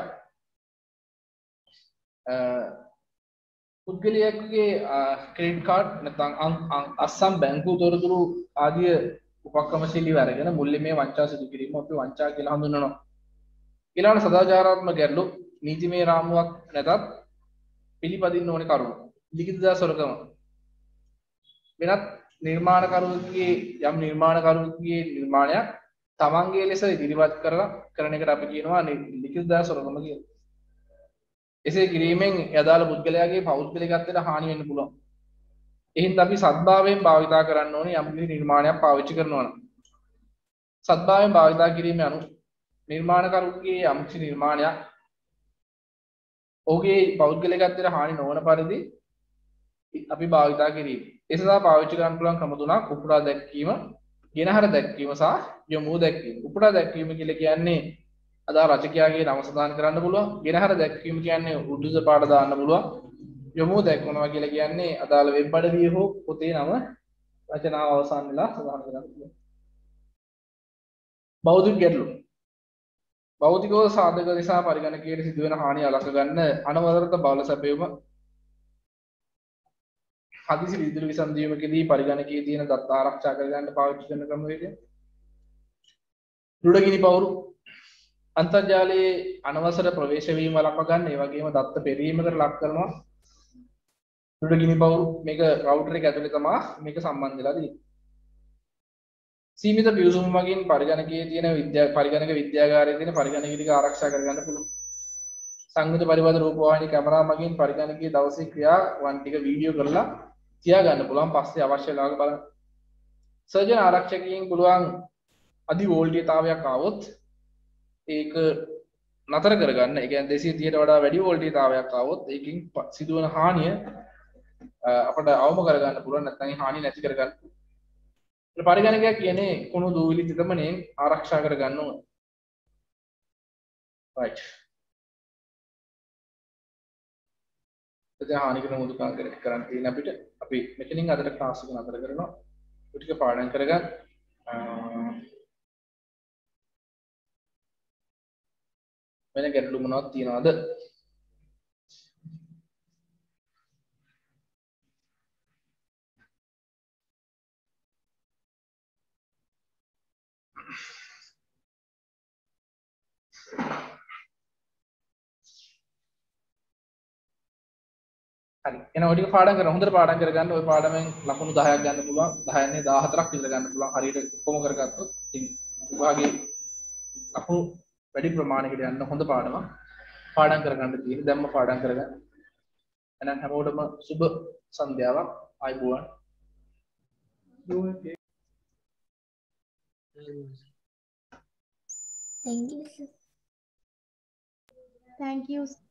පුද්ගලයෙකුගේ ක්‍රෙඩිට් කාඩ් නැත්නම් අස්සම් බැංකු තොරතුරු ආදී උපක්‍රමශීලීව අරගෙන මුල්‍යමය වංචා සිදු කිරීම අපි වංචා කියලා හඳුන්වනවා. ඊළඟ සදාචාරාත්මක ගැටලු නීතිමය රාමුවක් නැතත් පිළිපදින්න ඕනේ කරුණු. ලිඛිත දා සොරකම. වෙනත් නිර්මාණකරුවෙකුගේ යම් නිර්මාණකරුවෙකුගේ නිර්මාණයක් තමන්ගේ ලෙස ඉදිරිපත් කරලා කරන එකට අපි කියනවා ලිඛිත දා සොරකම කියලා. එසේ කිරීමෙන් යදාළ පුද්ගලයාගේ පෞද්ගලිකත්වයට හානි වෙන්න පුළුවන්. එහෙනම් අපි සද්භාවයෙන් භාවිතා කරන්න ඕනේ යම් කිසි නිර්මාණයක් පාවිච්චි කරනවා නම්. සද්භාවයෙන් භාවිතා කිරීමේ අනු නිර්මාණකරුගේ යම් කිසි නිර්මාණයක් ඔහුගේ පෞද්ගලිකත්වයට හානි නොවන පරිදි අපි භාවිතා කිරීම. ඒ සඳහා පාවිච්චි කරන්න පුළුවන් ක්‍රම තුනක් උපුටා දැක්වීම, ගෙනහැර දැක්වීම සහ යොමු දැක්වීම. උපුටා දැක්වීම කියලා කියන්නේ අදා රචකයාගේ නම සඳහන් කරන්න පුළුවන්. ගෙනහැර දැක්වීම කියන්නේ උද්දේශ පාඩ දාන්න පුළුවන්. යොමු දැක්වනවා කියලා කියන්නේ අදාළ වෙබ් අඩවිය හෝ පොතේ නම රචනාව අවසන් වෙලා සඳහන් කරන්න පුළුවන්. බෞද්ධ ගැටලු. භෞතිකව සාධක නිසා පරිගණකයට සිදුවෙන හානිය අලක ගන්න අනවරත බල සැපයීම හදිසි විදුලි විසන්ධියමකදී පරිගණකයේ තියෙන දත්ත ආරක්ෂා කර ගන්න පාවිච්චි කරන ක්‍රමවේදය. රුඩගිනි පවුරු අන්තර්ජාලයේ අනවසර ප්‍රවේශ වීම වළක්ව ගන්න, ඒ වගේම දත්ත පෙරීමකට ලක් කරනවා. රුඩගිනි පවුරු මේක රවුටර් එක ඇතුලේ තමයි මේක සම්බන්ධ වෙලා තියෙන්නේ. සීමිත පිවිසුම් මගින් පරිගණකයේ තියෙන විද්‍යා පරිගණක විද්‍යාගාරයේ තියෙන පරිගණක ටික ආරක්ෂා කර ගන්න පුළුවන්. සංගීත පරිබද්ධ රූපවාහිනී කැමරා මගින් පරිගණකයේ දවසේ ක්‍රියාවන් ටික වීඩියෝ කරලා තියා ගන්න පුළුවන්. පස්සේ අවශ්‍ය වෙලාවක බලන්න. සර්ජන ආරක්ෂකයින් පුළුවන් අධි වෝල්ටීයතාවයක් ආවොත් ඒක නතර කරගන්න. ඒ කියන්නේ දෙසිය තිහට වඩා වැඩි වෝල්ටීයතාවයක් ආවොත් ඒකින් සිදුවන හානිය අපට අවම කරගන්න පුළුවන්. නැත්නම් ඒ හානිය නැති කරගන්න. පරිගණකයක් කියන්නේ කුණු දූවිලි තිතමනෙන් ආරක්ෂා කරගන්න ඕන. right. එතන හානි කරන මුදුකාන් කරන්න තියෙන අපිට අපි මෙතනින් අදට ක්ලාස් එක නතර කරනවා. ඔය ටික පාඩම් කරගන්න. වෙන ගැටලු මොනවද තියෙනවද? හරි. එහෙනම් ඔය ටික පාඩම් කරලා හොඳට පාඩම් කරගන්න. ඔය පාඩමෙන් ලකුණු දහයක් ගන්න පුළුවන්. දහයෙන් දාහතරක් විතර ගන්න පුළුවන්. හරියට කොහොම කරගත්තොත් ඉතින් විභාගේ ලකුණු වැඩි ප්‍රමාණයකට යන්න හොඳ පාඩමක්. පාඩම් කරගන්න තියෙන්නේ. දැම්ම පාඩම් කරගන්න. එහෙනම් හැමෝටම සුබ සන්ධ්‍යාවක්. ආයුබෝවන්. Thank you. Thank you.